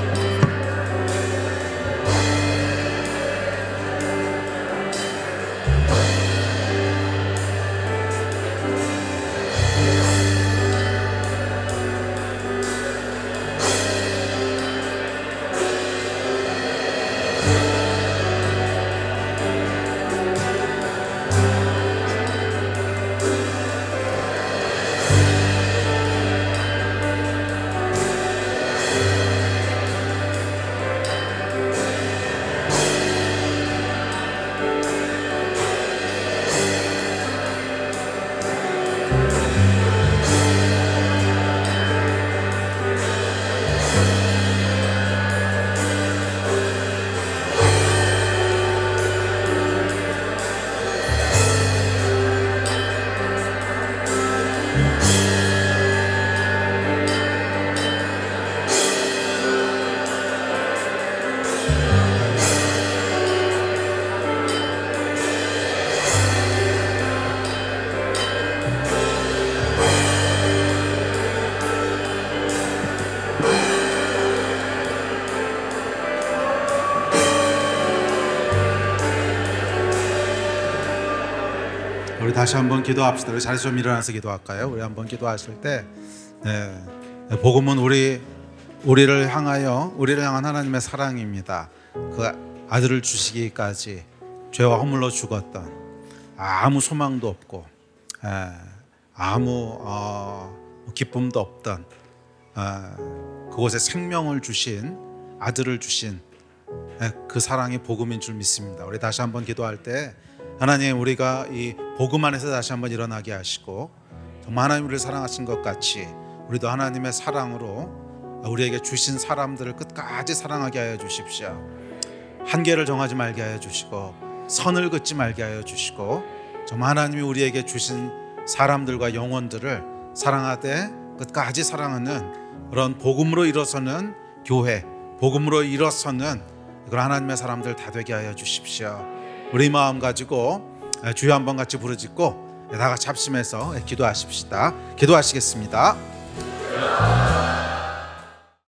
우리 다시 한번 기도합시다. 우리 자리 좀 일어나서 기도할까요? 우리 한번 기도하실 때, 네, 복음은 우리 우리를 향하여 우리를 향한 하나님의 사랑입니다. 그 아들을 주시기까지 죄와 허물로 죽었던, 아무 소망도 없고 에, 아무 어, 기쁨도 없던 어, 그곳에 생명을 주신 아들을 주신 에, 그 사랑이 복음인 줄 믿습니다. 우리 다시 한번 기도할 때, 하나님, 우리가 이 복음 안에서 다시 한번 일어나게 하시고 정말 하나님 우리를 사랑하신 것 같이 우리도 하나님의 사랑으로 우리에게 주신 사람들을 끝까지 사랑하게 하여 주십시오. 한계를 정하지 말게 하여 주시고 선을 긋지 말게 하여 주시고 정말 하나님이 우리에게 주신 사람들과 영혼들을 사랑하되 끝까지 사랑하는 그런 복음으로 일어서는 교회, 복음으로 일어서는 그런 하나님의 사람들 다 되게 하여 주십시오. 우리 마음 가지고 주여 한번 같이 부르짖고 다 같이 합심해서 기도하십시다. 기도하시겠습니다.